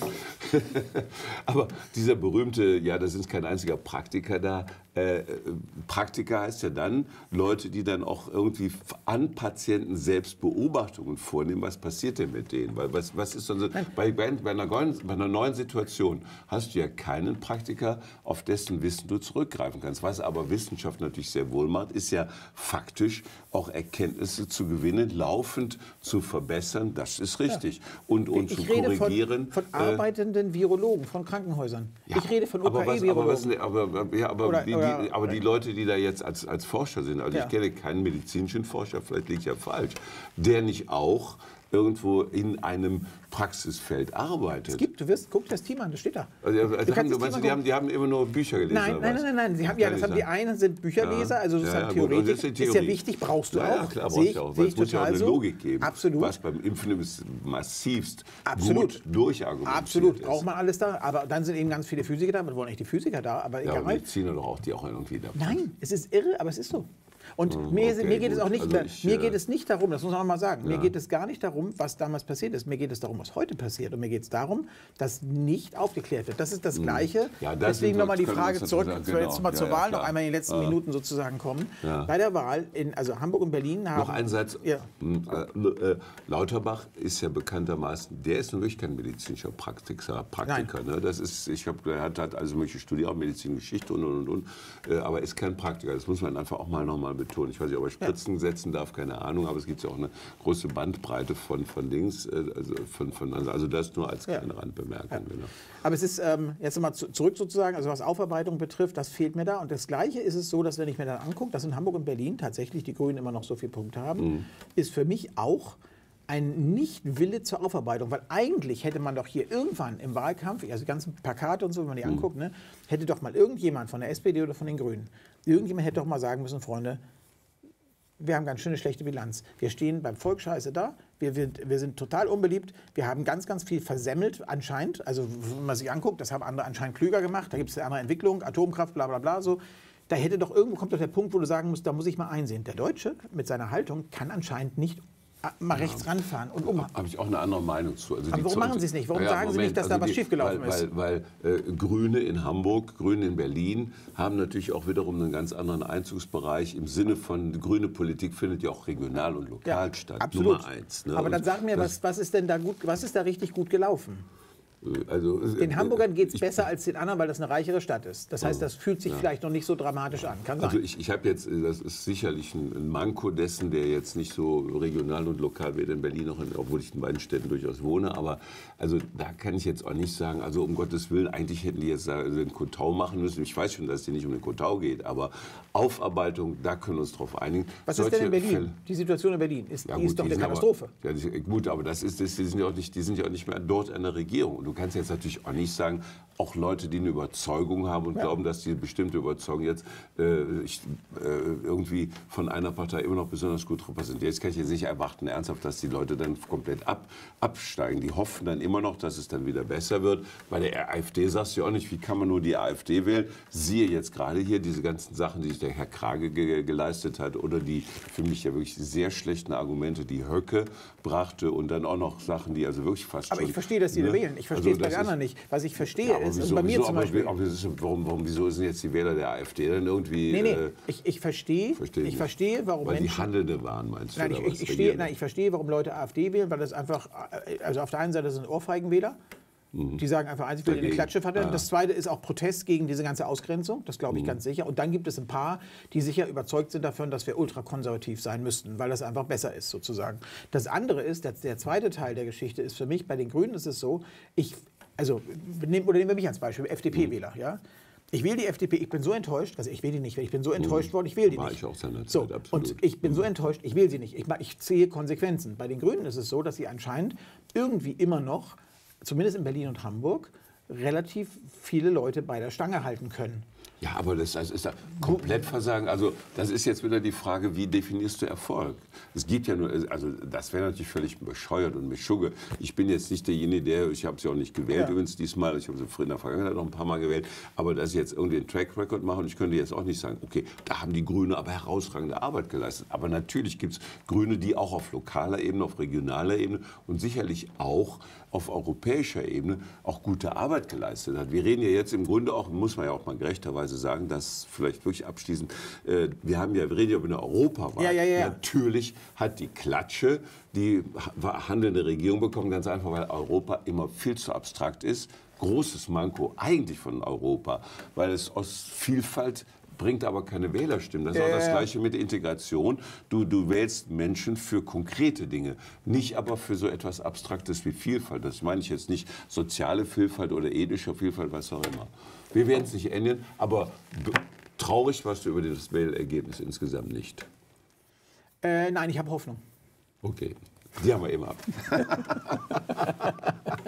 Aber dieser berühmte, ja, da sind kein einziger Praktiker da. Äh, Praktiker heißt ja dann Leute, die dann auch irgendwie an Patienten selbst Beobachtungen vornehmen. Was passiert denn mit denen? Weil was, was ist dann so, bei, bei, bei, einer neuen, bei einer neuen Situation hast du ja keinen Praktiker, auf dessen Wissen du zurückgreifen kannst. Was aber Wissenschaft natürlich sehr wohl macht, ist ja faktisch auch Erkenntnisse zu gewinnen, laufend zu verbessern. Das ist richtig. Und, und ich zu rede korrigieren. von, von arbeitenden Virologen, von Krankenhäusern. Ja, Ich rede von aber was, aber, was, U K E-Virologen. aber, ja, aber, Oder- die, oder- die, aber die Leute, die da jetzt als, als Forscher sind, also Ja. ich kenne keinen medizinischen Forscher, vielleicht liege ich ja falsch, der nicht auch irgendwo in einem Praxisfeld arbeitet. Es gibt, du wirst, guck dir das Team an, das steht da. Also, also haben, meinst du, die, haben, die haben immer nur Bücher gelesen? Nein, oder nein, was? nein, nein, nein. Sie haben, ja, das haben die einen sind Bücherleser, Ja. also Ja, sozusagen ja, gut. Und Theoretik. das ist die Ist ja Theorie. wichtig, brauchst du Ja, auch. ja, klar, Sehe brauchst ich, du auch. sehe Weil ich es muss ja auch total eine so. Logik geben. Absolut. Was beim Impfen ist massivst Absolut. gut durchargumentiert Absolut, ist. braucht man alles da. Aber dann sind eben ganz viele Physiker da. Wir wollen nicht die Physiker da, aber Ja, egal. aber Mediziner doch auch, die auch irgendwie da. Nein, es ist irre, aber es ist so. Und Hm, mir, okay, mir geht es gut. auch nicht, Also ich, mir äh, geht es nicht darum, das muss man auch mal sagen, mir Ja. geht es gar nicht darum, was damals passiert ist. Mir geht es darum, was heute passiert. Und mir geht es darum, dass nicht aufgeklärt wird. Das ist das Gleiche. Ja, das Deswegen sind- nochmal die können wir Frage uns zurück, sozusagen- wenn wir jetzt genau. mal zur Ja, ja, Wahl noch klar. einmal in den letzten Ja. Minuten sozusagen kommen. Ja. Bei der Wahl, in, also Hamburg und Berlin haben... Noch ein Satz. Ja. Hm, äh, äh, Lauterbach ist ja bekanntermaßen, der ist nun wirklich kein medizinischer Praktiker. Praktiker ne? Das ist, ich hab, er hat, hat also mögliche studiert, auch Medizingeschichte und, und, und, und äh, aber ist kein Praktiker. Das muss man einfach auch mal noch mal betonen. Ich weiß nicht, ob er Spritzen setzen darf, keine Ahnung, aber es gibt ja auch eine große Bandbreite von, von Dings, äh, also, von, von, also das nur als kleine Ja. Randbemerkung. Ja. Genau. Aber es ist, ähm, jetzt nochmal zu, zurück sozusagen, also was Aufarbeitung betrifft, das fehlt mir da. Und das Gleiche ist es so, dass wenn ich mir dann angucke, dass in Hamburg und Berlin tatsächlich die Grünen immer noch so viele Punkte haben, Mhm. ist für mich auch ein Nicht-Wille zur Aufarbeitung. Weil eigentlich hätte man doch hier irgendwann im Wahlkampf, also die ganzen Plakate und so, wenn man die Mhm. anguckt, ne, hätte doch mal irgendjemand von der S P D oder von den Grünen, irgendjemand hätte doch mal sagen müssen, Freunde, wir haben ganz schöne schlechte Bilanz. Wir stehen beim Volk scheiße da, wir, wir, wir sind total unbeliebt, wir haben ganz, ganz viel versemmelt anscheinend. Also wenn man sich anguckt, das haben andere anscheinend klüger gemacht, da gibt es eine andere Entwicklung, Atomkraft, bla bla bla so. Da hätte doch irgendwo, kommt doch der Punkt, wo du sagen musst, da muss ich mal einsehen. Der Deutsche mit seiner Haltung kann anscheinend nicht mal rechts ranfahren und um. Habe ich auch eine andere Meinung zu. Also Aber die warum Zo- machen Sie es nicht? Warum Ja, sagen Sie Moment, nicht, dass da also was die- schiefgelaufen weil, ist? Weil, weil äh, Grüne in Hamburg, Grüne in Berlin haben natürlich auch wiederum einen ganz anderen Einzugsbereich. Im Sinne von, grüne Politik findet ja auch regional und lokal Ja, statt. absolut. Nummer eins. Ne? Aber dann Und sag mir, das- was, was ist denn da gut, was ist da richtig gut gelaufen? Also, Den Hamburgern geht es ich- besser als den anderen, weil das eine reichere Stadt ist. Das heißt, das fühlt sich vielleicht noch nicht so dramatisch an. Kann sein. Also ich, ich habe jetzt, äh, das ist sicherlich ein, ein Manko dessen, der jetzt nicht so regional und lokal weder in Berlin noch in, obwohl ich in beiden Städten durchaus wohne, aber also da kann ich jetzt auch nicht sagen, also um Gottes Willen, eigentlich hätten die jetzt äh, den Kotau machen müssen. Ich weiß schon, dass es hier nicht um den Kotau geht, aber Aufarbeitung, da können wir uns drauf einigen. Was ist denn in Berlin? Fälle- Die Situation in Berlin ist, Ja, die gut, ist doch die eine sind Katastrophe. Aber, ja, die, gut, aber das ist, das, die, sind ja auch nicht, die sind ja auch nicht mehr dort an der Regierung. Und du kannst jetzt natürlich auch nicht sagen, auch Leute, die eine Überzeugung haben und Ja. glauben, dass die bestimmte Überzeugung jetzt äh, ich, äh, irgendwie von einer Partei immer noch besonders gut repräsentiert. Jetzt kann ich jetzt nicht erwarten, ernsthaft, dass die Leute dann komplett ab, absteigen. Die hoffen dann immer noch, dass es dann wieder besser wird. Bei der AfD sagst du ja auch nicht, wie kann man nur die AfD wählen. Siehe jetzt gerade hier diese ganzen Sachen, die sich der Herr Krage ge geleistet hat oder die für mich ja wirklich sehr schlechten Argumente, die Höcke brachte und dann auch noch Sachen, die also wirklich fast Aber schon, ich verstehe, dass die ne? da wählen. Ich verstehe Also es bei das den anderen ist- nicht. Was ich verstehe Ja, aber ist, wieso, und bei mir wieso, zum aber, Beispiel... aber das ist, warum, warum, wieso sind jetzt die Wähler der AfD dann irgendwie... Nee, nee, äh, ich, ich verstehe, verstehe ich nicht. verstehe, warum Weil die Menschen... Handelnde waren, meinst du? Nein, ich, oder ich, was? ich, stehe, Regierende? nein, ich verstehe, warum Leute AfD wählen, weil das einfach, äh, also auf der einen Seite sind Ohrfeigenwähler, die sagen einfach, eins, ich will eine Dagegen. Klatsche verteilen. Ja. Das zweite ist auch Protest gegen diese ganze Ausgrenzung, das Mhm. glaube ich ganz sicher. Und dann gibt es ein paar, die sicher überzeugt sind davon, dass wir ultrakonservativ sein müssten, weil das einfach besser ist sozusagen. Das andere ist, der, der zweite Teil der Geschichte ist für mich, bei den Grünen ist es so, ich, also, nehm, oder nehmen wir mich als Beispiel, F D P-Wähler, ja. Ich wähle die F D P, ich bin so enttäuscht, also ich wähle die nicht, ich bin so enttäuscht worden, ich wähle die War nicht. ich auch seinerzeit, so, absolut. und ich bin so enttäuscht, ich wähle sie nicht. Ich, ich ziehe Konsequenzen. Bei den Grünen ist es so, dass sie anscheinend irgendwie immer noch, zumindest in Berlin und Hamburg, relativ viele Leute bei der Stange halten können. Ja, aber das, das ist ja komplett Versagen. Also das ist jetzt wieder die Frage, wie definierst du Erfolg? Es gibt ja nur, also das wäre natürlich völlig bescheuert und beschugge. Ich bin jetzt nicht derjenige, der, ich habe sie auch nicht gewählt Ja. übrigens diesmal, ich habe sie in der Vergangenheit noch ein paar Mal gewählt, aber dass ich jetzt irgendwie einen Track Record mache und ich könnte jetzt auch nicht sagen, okay, da haben die Grüne aber herausragende Arbeit geleistet. Aber natürlich gibt es Grüne, die auch auf lokaler Ebene, auf regionaler Ebene und sicherlich auch auf europäischer Ebene auch gute Arbeit geleistet hat. Wir reden ja jetzt im Grunde auch, muss man ja auch mal gerechterweise sagen, dass vielleicht wirklich abschließend, äh, wir haben ja, wir reden ja über eine Europawahl. Ja, ja, ja. Natürlich hat die Klatsche die ha- handelnde Regierung bekommen, ganz einfach, weil Europa immer viel zu abstrakt ist. Großes Manko eigentlich von Europa, weil es aus Vielfalt bringt aber keine Wählerstimmen. Das ist auch das Ja. Gleiche mit der Integration. Du, du wählst Menschen für konkrete Dinge, nicht aber für so etwas Abstraktes wie Vielfalt. Das meine ich jetzt nicht soziale Vielfalt oder ethische Vielfalt, was auch immer. Wir werden es nicht ändern, aber b- traurig warst du über das Wählergebnis insgesamt nicht. Äh, nein, ich habe Hoffnung. Okay. Die haben wir immer.